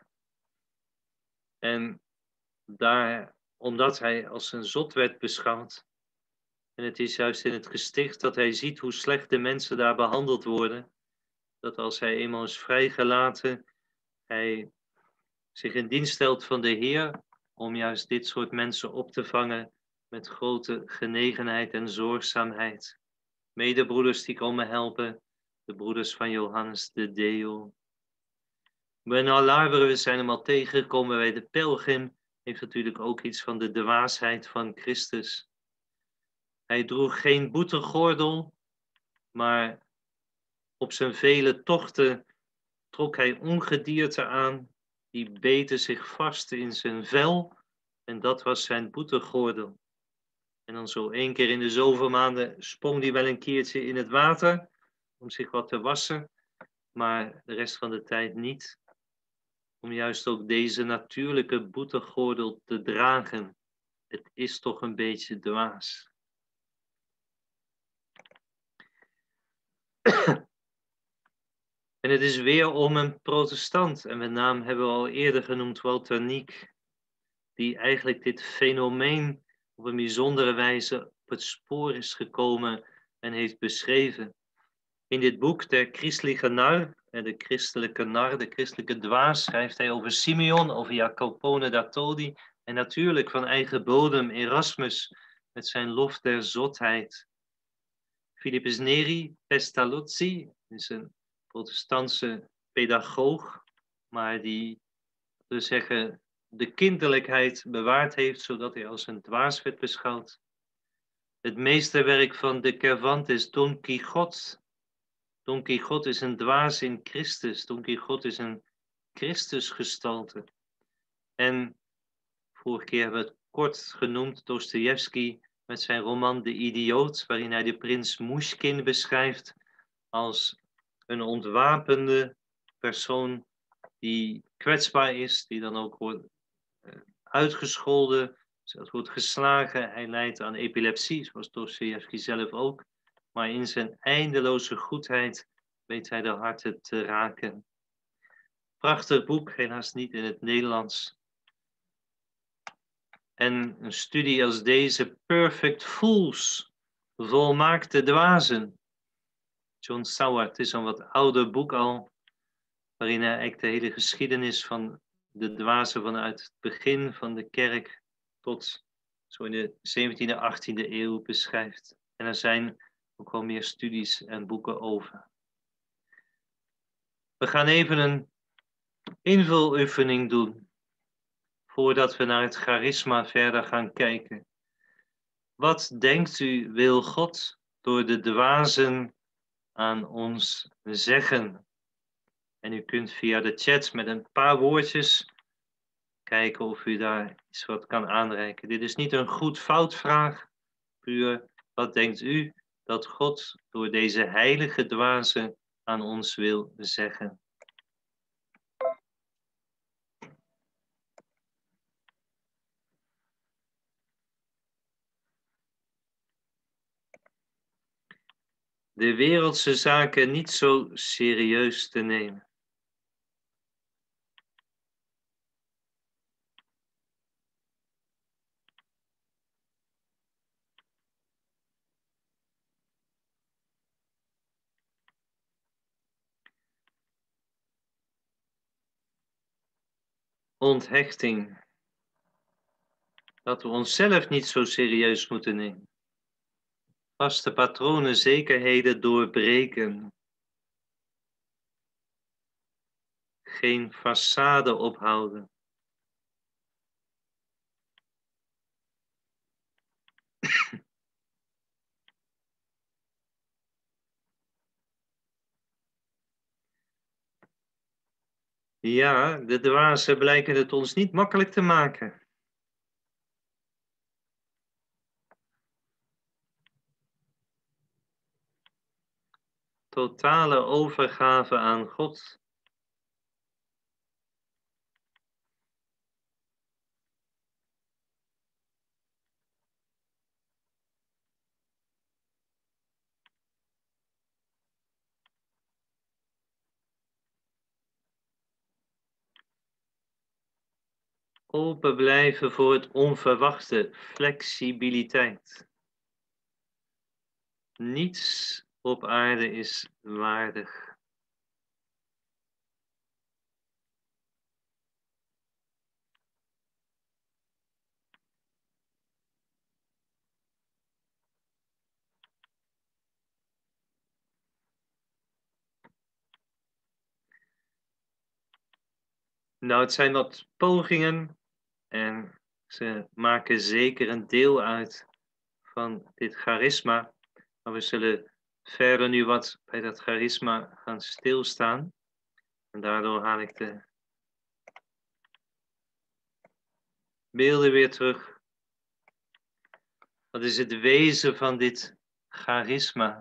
En daar, omdat hij als een zot werd beschouwd. En het is juist in het gesticht dat hij ziet hoe slecht de mensen daar behandeld worden. Dat als hij eenmaal is vrijgelaten, hij zich in dienst stelt van de Heer, om juist dit soort mensen op te vangen met grote genegenheid en zorgzaamheid. Medebroeders die komen helpen, de broeders van Johannes de Deo. Bernard Larbre, we zijn hem al tegengekomen bij de pelgrim, heeft natuurlijk ook iets van de dwaasheid van Christus. Hij droeg geen boetegordel, maar op zijn vele tochten trok hij ongedierte aan, die beten zich vast in zijn vel, en dat was zijn boetegordel. En dan zo 1 keer in de zoveel maanden sprong hij wel een keertje in het water, om zich wat te wassen, maar de rest van de tijd niet. Om juist ook deze natuurlijke boetegordel te dragen. Het is toch een beetje dwaas. En het is weer om een protestant, en met name hebben we al eerder genoemd Walter Nieck, die eigenlijk dit fenomeen op een bijzondere wijze op het spoor is gekomen en heeft beschreven. In dit boek, De Christelijke Nar, de christelijke nar, de christelijke dwaas, schrijft hij over Simeon, over Jacopone da Todi en natuurlijk van eigen bodem Erasmus met zijn lof der zotheid. Philippus Neri Pestalozzi is een protestantse pedagoog, maar die, we zeggen, de kinderlijkheid bewaard heeft, zodat hij als een dwaas werd beschouwd. Het meesterwerk van de Cervantes is Don Quixote. Don Quixote is een dwaas in Christus. Don Quixote is een Christusgestalte. En vorige keer hebben we het kort genoemd, Dostojevski met zijn roman De Idioot, waarin hij de prins Mushkin beschrijft als een ontwapende persoon die kwetsbaar is, die dan ook wordt uitgescholden, zelfs wordt geslagen. Hij lijdt aan epilepsie, zoals Dostojevski zelf ook. Maar in zijn eindeloze goedheid weet hij de harten te raken. Prachtig boek, helaas niet in het Nederlands. En een studie als deze, Perfect Fools, volmaakte dwazen. John Sauer. Het is een wat ouder boek al, waarin hij eigenlijk de hele geschiedenis van de dwazen vanuit het begin van de kerk tot zo in de 17e, 18e eeuw beschrijft. En er zijn ook wel meer studies en boeken over. We gaan even een invuloefening doen, voordat we naar het charisma verder gaan kijken. Wat denkt u, wil God door de dwazen aan ons zeggen? En u kunt via de chat met een paar woordjes kijken of u daar iets wat kan aanreiken. Dit is niet een goed-fout vraag, puur wat denkt u dat God door deze heilige dwazen aan ons wil zeggen? De wereldse zaken niet zo serieus te nemen. Onthechting. Dat we onszelf niet zo serieus moeten nemen. Vaste patronen, zekerheden doorbreken. Geen façade ophouden. Ja, de dwazen blijken het ons niet makkelijk te maken. Totale overgave aan God. Open blijven voor het onverwachte, flexibiliteit. Niets op aarde is waardig. Nou, het zijn wat pogingen en ze maken zeker een deel uit van dit charisma. Maar we zullen verder nu wat bij dat charisma gaan stilstaan. En daardoor haal ik de beelden weer terug. Wat is het wezen van dit charisma?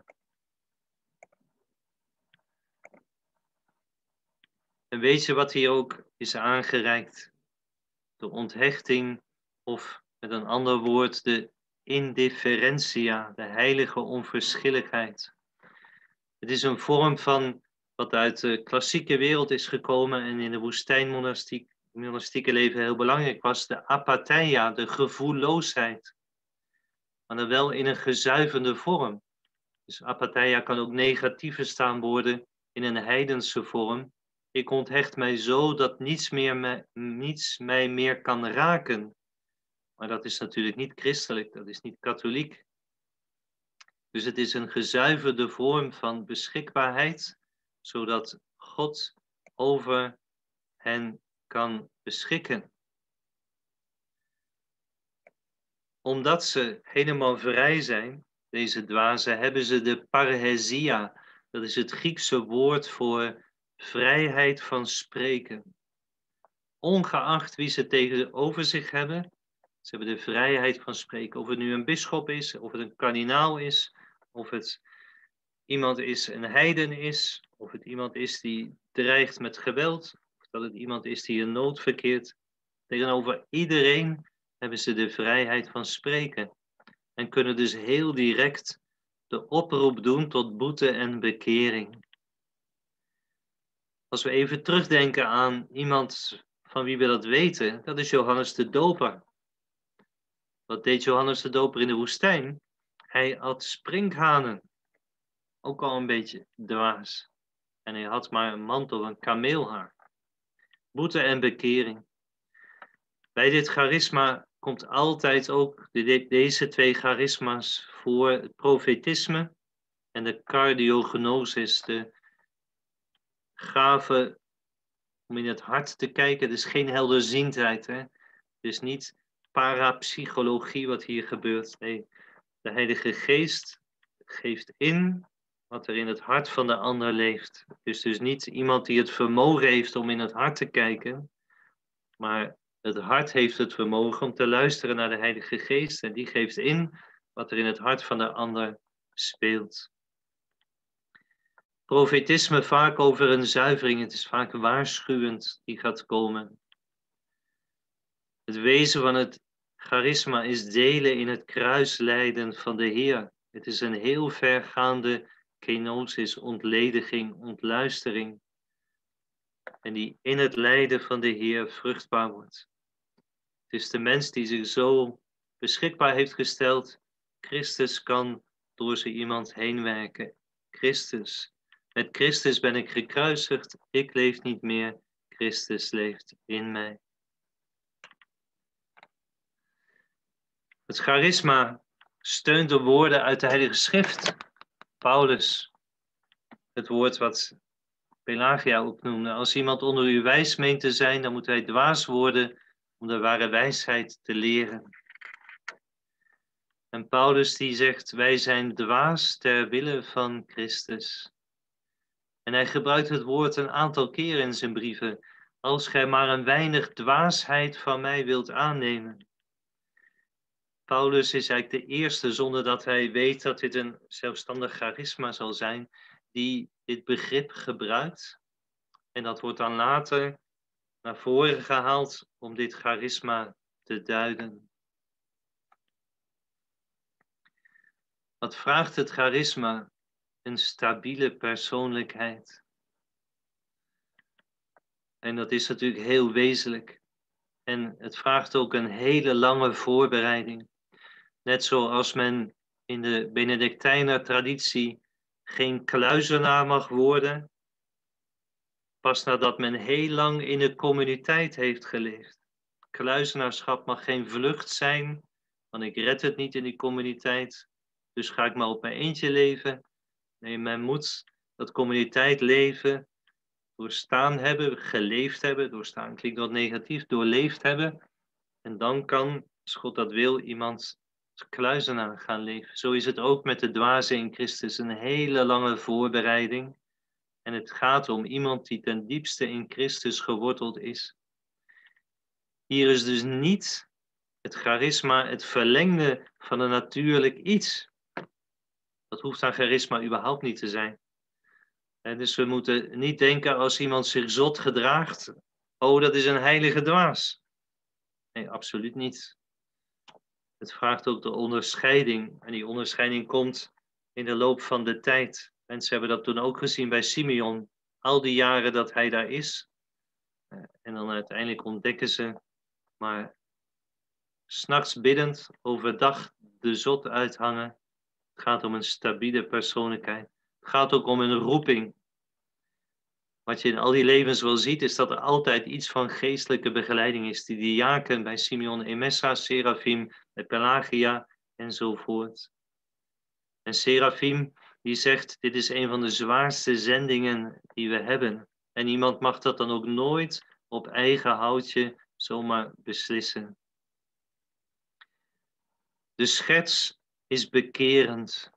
En weet je wat hier ook is aangereikt? De onthechting, of met een ander woord, de indifferentia, de heilige onverschilligheid. Het is een vorm van wat uit de klassieke wereld is gekomen en in de woestijnmonastieke leven heel belangrijk was, de apatheia, de gevoelloosheid. Maar dan wel in een gezuiverde vorm. Dus apatheia kan ook negatief verstaan worden in een heidense vorm. Ik onthecht mij zo dat niets mij meer kan raken. Maar dat is natuurlijk niet christelijk, dat is niet katholiek. Dus het is een gezuiverde vorm van beschikbaarheid, zodat God over hen kan beschikken. Omdat ze helemaal vrij zijn, deze dwazen, hebben ze de parrhesia. Dat is het Griekse woord voor vrijheid van spreken. Ongeacht wie ze tegenover zich hebben, ze hebben de vrijheid van spreken. Of het nu een bisschop is, of het een kardinaal is, of het iemand is, een heiden is, of het iemand is die dreigt met geweld, of dat het iemand is die in nood verkeert. Tegenover iedereen hebben ze de vrijheid van spreken. En kunnen dus heel direct de oproep doen tot boete en bekering. Als we even terugdenken aan iemand van wie we dat weten, dat is Johannes de Doper. Wat deed Johannes de Doper in de woestijn? Hij at sprinkhanen. ook al een beetje dwaas. En hij had maar een mantel van kameelhaar. Boete en bekering. Bij dit charisma komt altijd ook deze twee charisma's voor: het profetisme en de cardiognosis, de gave om in het hart te kijken. Het is geen helderziendheid, hè? Het is niet parapsychologie wat hier gebeurt. Nee, de Heilige Geest geeft in wat er in het hart van de ander leeft. Dus niet iemand die het vermogen heeft om in het hart te kijken, maar het hart heeft het vermogen om te luisteren naar de Heilige Geest en die geeft in wat er in het hart van de ander speelt. Profetisme vaak over een zuivering, het is vaak waarschuwend die gaat komen. Het wezen van het charisma is delen in het kruislijden van de Heer. Het is een heel vergaande kenosis, ontlediging, ontluistering. En die in het lijden van de Heer vruchtbaar wordt. Het is de mens die zich zo beschikbaar heeft gesteld. Christus kan door zo iemand heen werken. Christus. Met Christus ben ik gekruisigd. Ik leef niet meer. Christus leeft in mij. Het charisma steunt de woorden uit de Heilige Schrift. Paulus, het woord wat Pelagia ook noemde. Als iemand onder u wijs meent te zijn, dan moet hij dwaas worden om de ware wijsheid te leren. En Paulus die zegt, wij zijn dwaas ter wille van Christus. En hij gebruikt het woord een aantal keren in zijn brieven. Als gij maar een weinig dwaasheid van mij wilt aannemen. Paulus is eigenlijk de eerste, zonder dat hij weet dat dit een zelfstandig charisma zal zijn, die dit begrip gebruikt. En dat wordt dan later naar voren gehaald om dit charisma te duiden. Wat vraagt het charisma? Een stabiele persoonlijkheid. En dat is natuurlijk heel wezenlijk. En het vraagt ook een hele lange voorbereiding. Net zoals men in de Benedictijner traditie geen kluizenaar mag worden, pas nadat men heel lang in de communiteit heeft geleefd. Kluizenaarschap mag geen vlucht zijn, want ik red het niet in die communiteit, dus ga ik maar op mijn eentje leven. Nee, men moet dat communiteit leven doorstaan hebben, geleefd hebben. Doorstaan klinkt wat negatief, doorleefd hebben. En dan kan, als God dat wil, iemand als kluizenaar gaan leven. Zo is het ook met de dwazen in Christus. Een hele lange voorbereiding. En het gaat om iemand die ten diepste in Christus geworteld is. Hier is dus niet het charisma het verlengde van een natuurlijk iets. Dat hoeft aan charisma überhaupt niet te zijn. En dus we moeten niet denken als iemand zich zot gedraagt, oh, dat is een heilige dwaas. Nee, absoluut niet. Het vraagt ook de onderscheiding. En die onderscheiding komt in de loop van de tijd. Mensen hebben dat toen ook gezien bij Simeon. Al die jaren dat hij daar is. En dan uiteindelijk ontdekken ze, maar 's nachts biddend, overdag de zot uithangen. Het gaat om een stabiele persoonlijkheid. Het gaat ook om een roeping. Wat je in al die levens wel ziet, is dat er altijd iets van geestelijke begeleiding is. Die diaken bij Simeon Emessa, Serafim, bij Pelagia enzovoort. En Serafim die zegt, dit is een van de zwaarste zendingen die we hebben. En iemand mag dat dan ook nooit op eigen houtje zomaar beslissen. De schets is bekerend.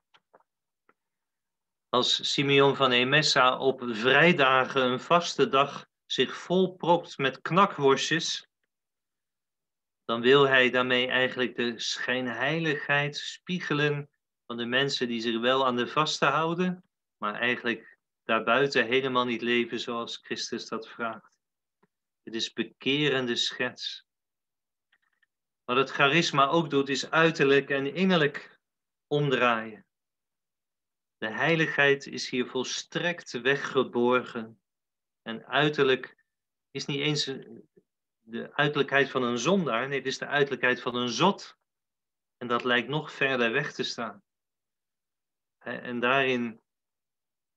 Als Simeon van Emessa op vrijdagen, een vaste dag, zich volpropt met knakworstjes, dan wil hij daarmee eigenlijk de schijnheiligheid spiegelen van de mensen die zich wel aan de vasten houden, maar eigenlijk daarbuiten helemaal niet leven zoals Christus dat vraagt. Het is bekerende schets. Wat het charisma ook doet, is uiterlijk en innerlijk omdraaien. De heiligheid is hier volstrekt weggeborgen. En uiterlijk is niet eens de uiterlijkheid van een zondaar. Nee, het is de uiterlijkheid van een zot. En dat lijkt nog verder weg te staan. En daarin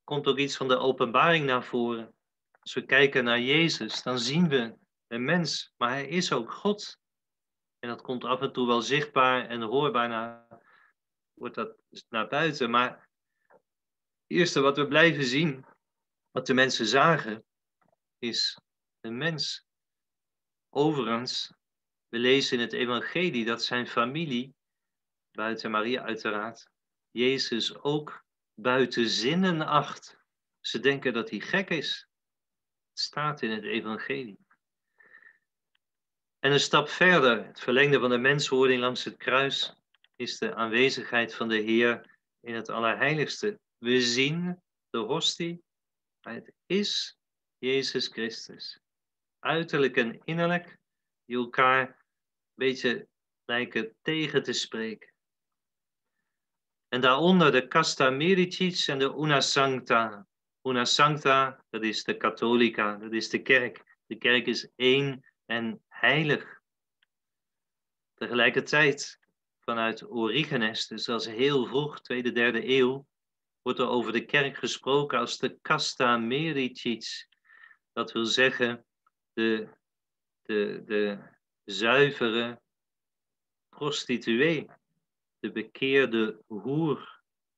komt ook iets van de openbaring naar voren. Als we kijken naar Jezus, dan zien we een mens, maar hij is ook God. En dat komt af en toe wel zichtbaar en hoorbaar wordt dat naar buiten. Maar het eerste wat we blijven zien, wat de mensen zagen, is een mens. Overigens, we lezen in het evangelie dat zijn familie, buiten Maria uiteraard, Jezus ook buiten zinnen acht. Ze denken dat hij gek is. Het staat in het evangelie. En een stap verder, het verlengde van de menswording langs het kruis, is de aanwezigheid van de Heer in het Allerheiligste. We zien de hostie, maar het is Jezus Christus. Uiterlijk en innerlijk, die elkaar een beetje lijken tegen te spreken. En daaronder de Casta Miricis en de Una Sancta. Una Sancta, dat is de Katholica, dat is de kerk. De kerk is één en heilig. Tegelijkertijd, vanuit Origenes, dus dat is heel vroeg, 2e, 3e eeuw, wordt er over de kerk gesproken als de Casta Miricis. Dat wil zeggen, de zuivere prostituee, de bekeerde hoer.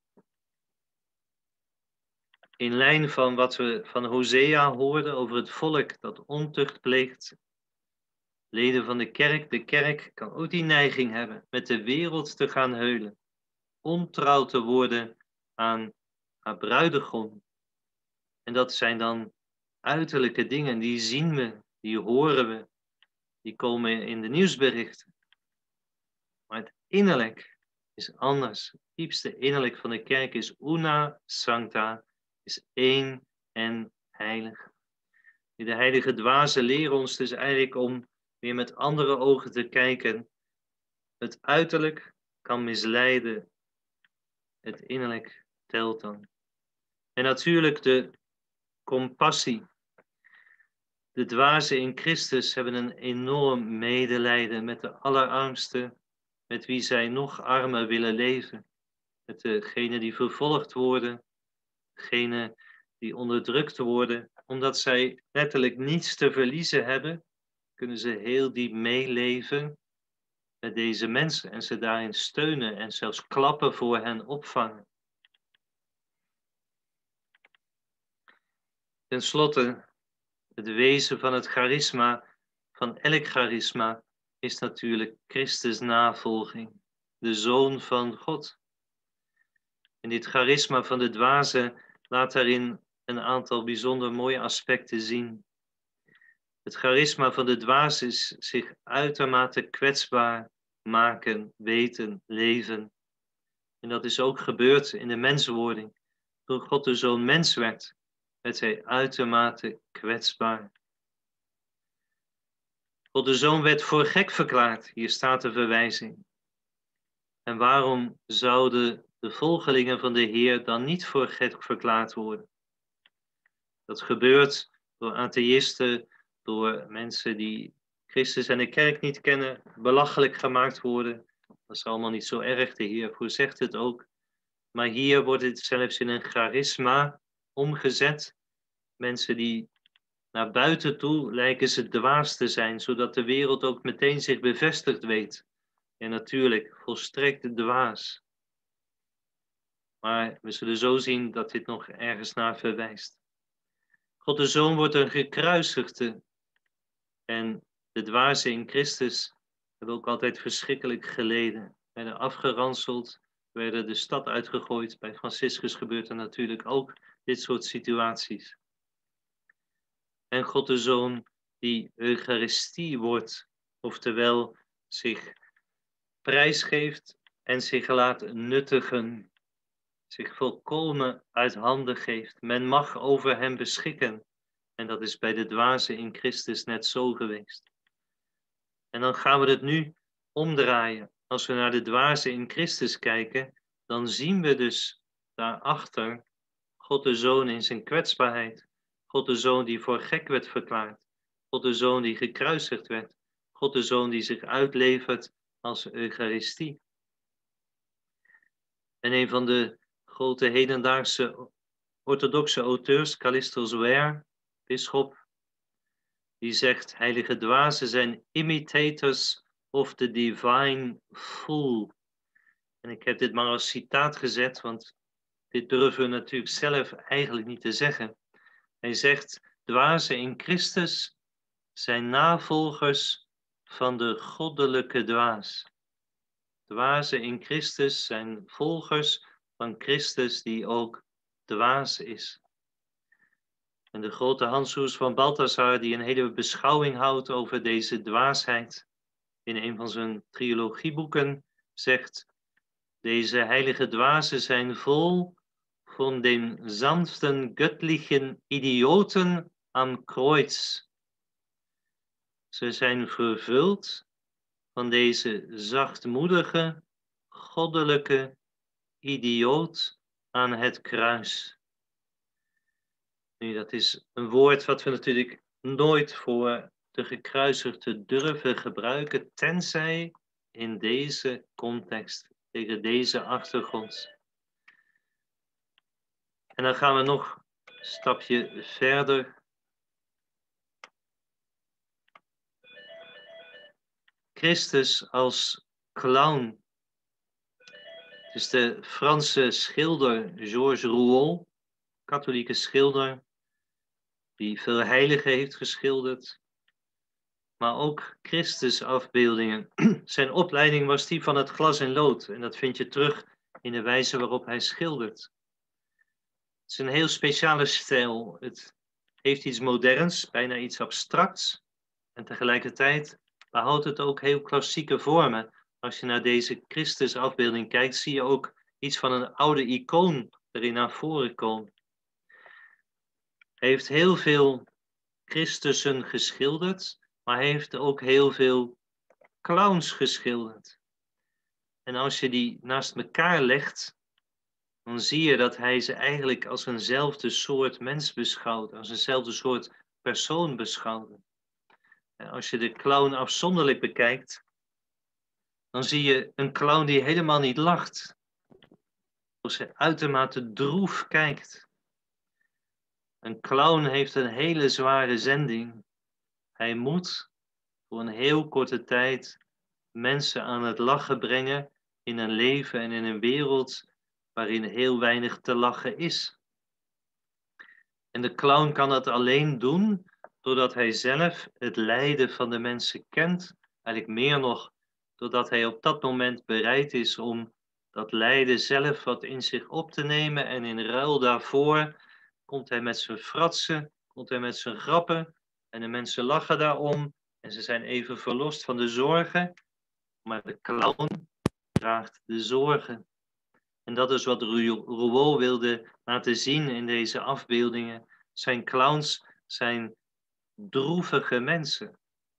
In lijn van wat we van Hosea hoorden over het volk dat ontucht pleegt. Leden van de kerk kan ook die neiging hebben met de wereld te gaan heulen. Ontrouw te worden aan haar bruidegom. En dat zijn dan uiterlijke dingen, die zien we, die horen we, die komen in de nieuwsberichten. Maar het innerlijk is anders. Het diepste innerlijk van de kerk is Una Sancta, is één en heilig. De heilige dwazen leren ons dus eigenlijk om weer met andere ogen te kijken. Het uiterlijk kan misleiden, het innerlijk telt dan. En natuurlijk de compassie. De dwazen in Christus hebben een enorm medelijden met de allerarmsten, met wie zij nog armer willen leven. Met degenen die vervolgd worden, degenen die onderdrukt worden, omdat zij letterlijk niets te verliezen hebben, kunnen ze heel diep meeleven met deze mensen en ze daarin steunen en zelfs klappen voor hen opvangen. Ten slotte, het wezen van het charisma, van elk charisma, is natuurlijk Christus navolging, de Zoon van God. En dit charisma van de dwazen laat daarin een aantal bijzonder mooie aspecten zien. Het charisma van de dwaas is zich uitermate kwetsbaar maken, weten, leven. En dat is ook gebeurd in de menswording. Toen God de Zoon mens werd, werd hij uitermate kwetsbaar. God de Zoon werd voor gek verklaard, hier staat de verwijzing. En waarom zouden de volgelingen van de Heer dan niet voor gek verklaard worden? Dat gebeurt door atheïsten, door mensen die Christus en de kerk niet kennen, belachelijk gemaakt worden. Dat is allemaal niet zo erg, de Heer voorzegt het ook. Maar hier wordt het zelfs in een charisma omgezet. Mensen die naar buiten toe lijken ze dwaas te zijn, zodat de wereld ook meteen zich bevestigd weet. En natuurlijk, volstrekt dwaas. Maar we zullen zo zien dat dit nog ergens naar verwijst. God de Zoon wordt een gekruisigde. En de dwazen in Christus hebben ook altijd verschrikkelijk geleden. Werden afgeranseld, werden de stad uitgegooid. Bij Franciscus gebeurt er natuurlijk ook dit soort situaties. En God de Zoon die Eucharistie wordt, oftewel zich prijsgeeft en zich laat nuttigen. Zich volkomen uit handen geeft. Men mag over hem beschikken. En dat is bij de dwazen in Christus net zo geweest. En dan gaan we het nu omdraaien. Als we naar de dwazen in Christus kijken, dan zien we dus daarachter God de Zoon in zijn kwetsbaarheid. God de Zoon die voor gek werd verklaard. God de Zoon die gekruisigd werd. God de Zoon die zich uitlevert als Eucharistie. En een van de grote hedendaagse orthodoxe auteurs, Callistus Ware, bisschop, die zegt, heilige dwazen zijn imitators of the divine fool. En ik heb dit maar als citaat gezet, want dit durven we natuurlijk zelf eigenlijk niet te zeggen. Hij zegt, dwazen in Christus zijn navolgers van de goddelijke dwaas. Dwazen in Christus zijn volgers van Christus die ook dwaas is. En de grote Hans-Urs van Balthasar, die een hele beschouwing houdt over deze dwaasheid, in een van zijn trilogieboeken zegt, deze heilige dwazen zijn vol van den sanften göttlichen Idioten am Kreuz. Ze zijn vervuld van deze zachtmoedige, goddelijke idioot aan het kruis. Nu, dat is een woord wat we natuurlijk nooit voor de gekruisigde durven gebruiken, tenzij in deze context, tegen deze achtergrond. En dan gaan we nog een stapje verder. Christus als clown. Het is de Franse schilder Georges Rouault, katholieke schilder, die veel heiligen heeft geschilderd, maar ook Christus afbeeldingen. Zijn opleiding was die van het glas en lood en dat vind je terug in de wijze waarop hij schildert. Het is een heel speciale stijl. Het heeft iets moderns, bijna iets abstracts en tegelijkertijd behoudt het ook heel klassieke vormen. Als je naar deze Christusafbeelding kijkt, zie je ook iets van een oude icoon erin naar voren komen. Hij heeft heel veel Christussen geschilderd, maar hij heeft ook heel veel clowns geschilderd. En als je die naast elkaar legt, dan zie je dat hij ze eigenlijk als eenzelfde soort mens beschouwt, als eenzelfde soort persoon beschouwt. En als je de clown afzonderlijk bekijkt, dan zie je een clown die helemaal niet lacht. Als hij uitermate droef kijkt. Een clown heeft een hele zware zending. Hij moet voor een heel korte tijd mensen aan het lachen brengen in een leven en in een wereld waarin heel weinig te lachen is. En de clown kan dat alleen doen doordat hij zelf het lijden van de mensen kent. Eigenlijk meer nog doordat hij op dat moment bereid is om dat lijden zelf wat in zich op te nemen. En in ruil daarvoor komt hij met zijn fratsen, komt hij met zijn grappen. En de mensen lachen daarom. En ze zijn even verlost van de zorgen. Maar de clown draagt de zorgen. En dat is wat Rouault wilde laten zien in deze afbeeldingen. Zijn clowns zijn droevige mensen.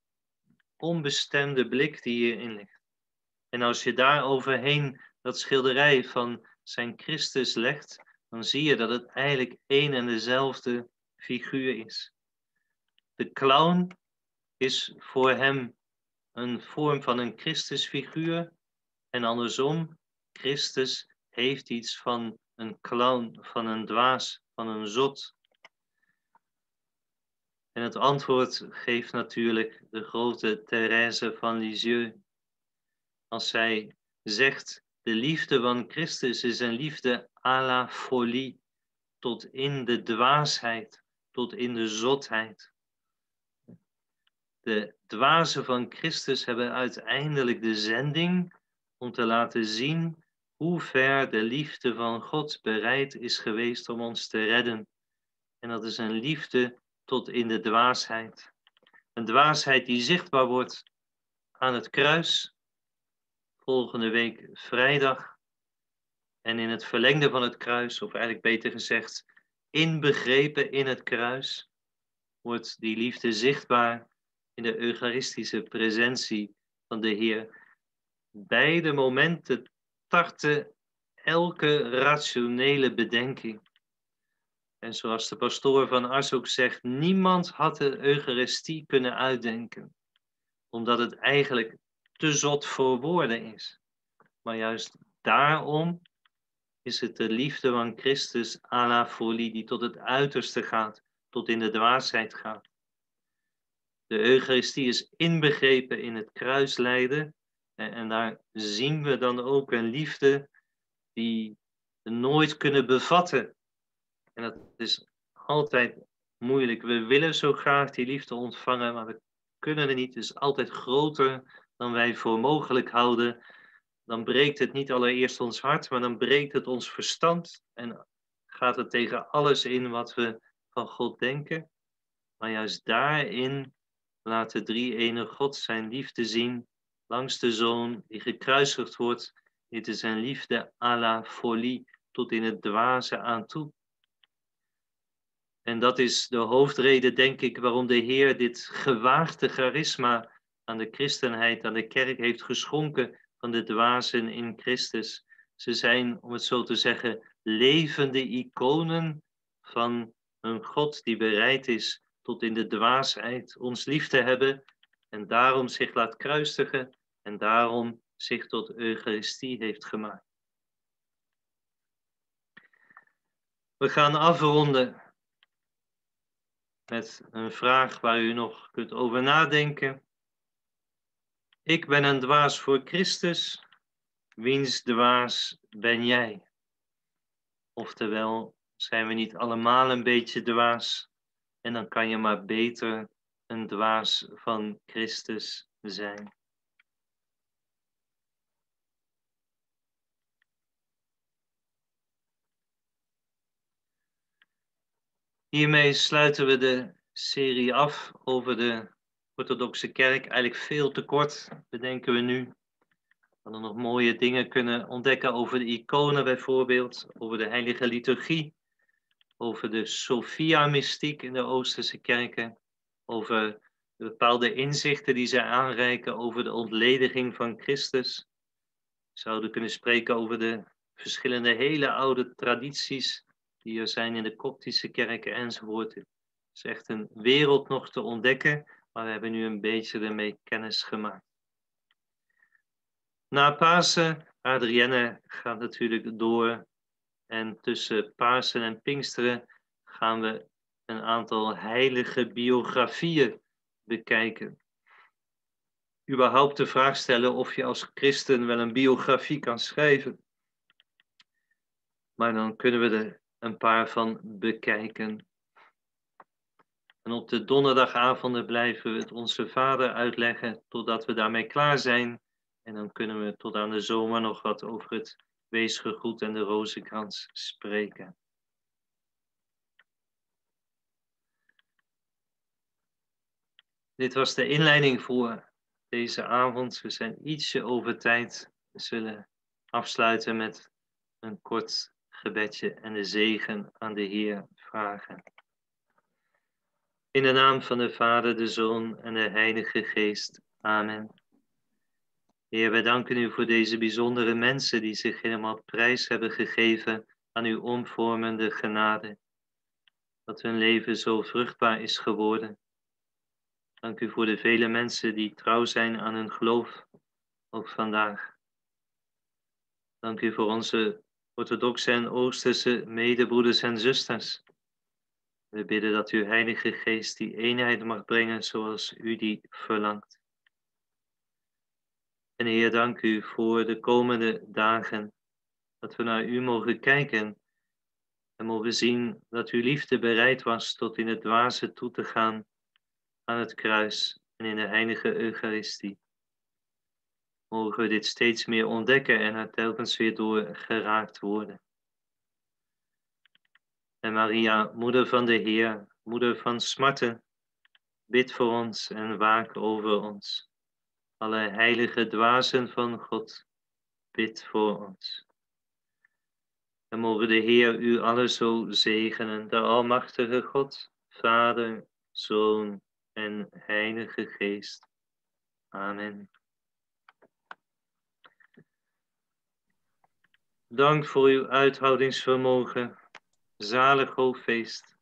Onbestemde blik die hierin ligt. En als je daar overheen dat schilderij van zijn Christus legt, dan zie je dat het eigenlijk één en dezelfde figuur is. De clown is voor hem een vorm van een Christusfiguur en andersom, Christus heeft iets van een clown, van een dwaas, van een zot. En het antwoord geeft natuurlijk de grote Thérèse van Lisieux. Als zij zegt, de liefde van Christus is een liefde à la folie, tot in de dwaasheid, tot in de zotheid. De dwazen van Christus hebben uiteindelijk de zending om te laten zien hoe ver de liefde van God bereid is geweest om ons te redden. En dat is een liefde tot in de dwaasheid. Een dwaasheid die zichtbaar wordt aan het kruis, volgende week vrijdag. En in het verlengde van het kruis, of eigenlijk beter gezegd, inbegrepen in het kruis, wordt die liefde zichtbaar in de eucharistische presentie van de Heer. Beide momenten tarten elke rationele bedenking. En zoals de pastoor van Ars ook zegt, niemand had de Eucharistie kunnen uitdenken, omdat het eigenlijk te zot voor woorden is. Maar juist daarom is het de liefde van Christus à la folie, die tot het uiterste gaat, tot in de dwaasheid gaat. De Eucharistie is inbegrepen in het kruislijden en daar zien we dan ook een liefde die we nooit kunnen bevatten. En dat is altijd moeilijk. We willen zo graag die liefde ontvangen, maar we kunnen er niet. Het is altijd groter dan wij voor mogelijk houden. Dan breekt het niet allereerst ons hart, maar dan breekt het ons verstand en gaat het tegen alles in wat we van God denken. Maar juist daarin laat de drie-ene God zijn liefde zien langs de Zoon die gekruisigd wordt. Dit is een liefde à la folie, tot in het dwaze aan toe. En dat is de hoofdreden, denk ik, waarom de Heer dit gewaagde charisma aan de christenheid, aan de kerk heeft geschonken van de dwazen in Christus. Ze zijn, om het zo te zeggen, levende iconen van een God die bereid is tot in de dwaasheid ons lief te hebben en daarom zich laat kruisigen en daarom zich tot Eucharistie heeft gemaakt. We gaan afronden met een vraag waar u nog kunt over nadenken. Ik ben een dwaas voor Christus, wiens dwaas ben jij? Oftewel, zijn we niet allemaal een beetje dwaas? En dan kan je maar beter een dwaas van Christus zijn. Hiermee sluiten we de serie af over de orthodoxe kerk. Eigenlijk veel te kort, bedenken we nu. We hadden nog mooie dingen kunnen ontdekken over de iconen bijvoorbeeld, over de heilige liturgie, over de Sophia-mystiek in de Oosterse kerken, over de bepaalde inzichten die zij aanreiken over de ontlediging van Christus. We zouden kunnen spreken over de verschillende hele oude tradities die er zijn in de Koptische kerken enzovoort. Het is echt een wereld nog te ontdekken, maar we hebben nu een beetje ermee kennis gemaakt. Na Pasen, Adrienne gaat natuurlijk door en tussen Pasen en Pinksteren gaan we een aantal heilige biografieën bekijken. Überhaupt de vraag stellen of je als christen wel een biografie kan schrijven. Maar dan kunnen we er een paar van bekijken. En op de donderdagavonden blijven we het Onze Vader uitleggen totdat we daarmee klaar zijn. En dan kunnen we tot aan de zomer nog wat over het weesgegroet en de rozenkrans spreken. Dit was de inleiding voor deze avond. We zijn ietsje over tijd. We zullen afsluiten met een kort gebedje en de zegen aan de Heer vragen. In de naam van de Vader, de Zoon en de Heilige Geest. Amen. Heer, wij danken u voor deze bijzondere mensen die zich helemaal prijs hebben gegeven aan uw omvormende genade. Dat hun leven zo vruchtbaar is geworden. Dank u voor de vele mensen die trouw zijn aan hun geloof, ook vandaag. Dank u voor onze orthodoxe en oosterse medebroeders en zusters. We bidden dat uw Heilige Geest die eenheid mag brengen zoals u die verlangt. En Heer, dank u voor de komende dagen, dat we naar u mogen kijken en mogen zien dat uw liefde bereid was tot in het dwaze toe te gaan aan het kruis en in de heilige Eucharistie. Mogen we dit steeds meer ontdekken en er telkens weer door geraakt worden. En Maria, moeder van de Heer, moeder van smarten, bid voor ons en waak over ons. Alle heilige dwazen van God, bid voor ons. En mogen de Heer u allen zo zegenen, de almachtige God, Vader, Zoon en Heilige Geest. Amen. Dank voor uw uithoudingsvermogen. Zalig hoofdfeest.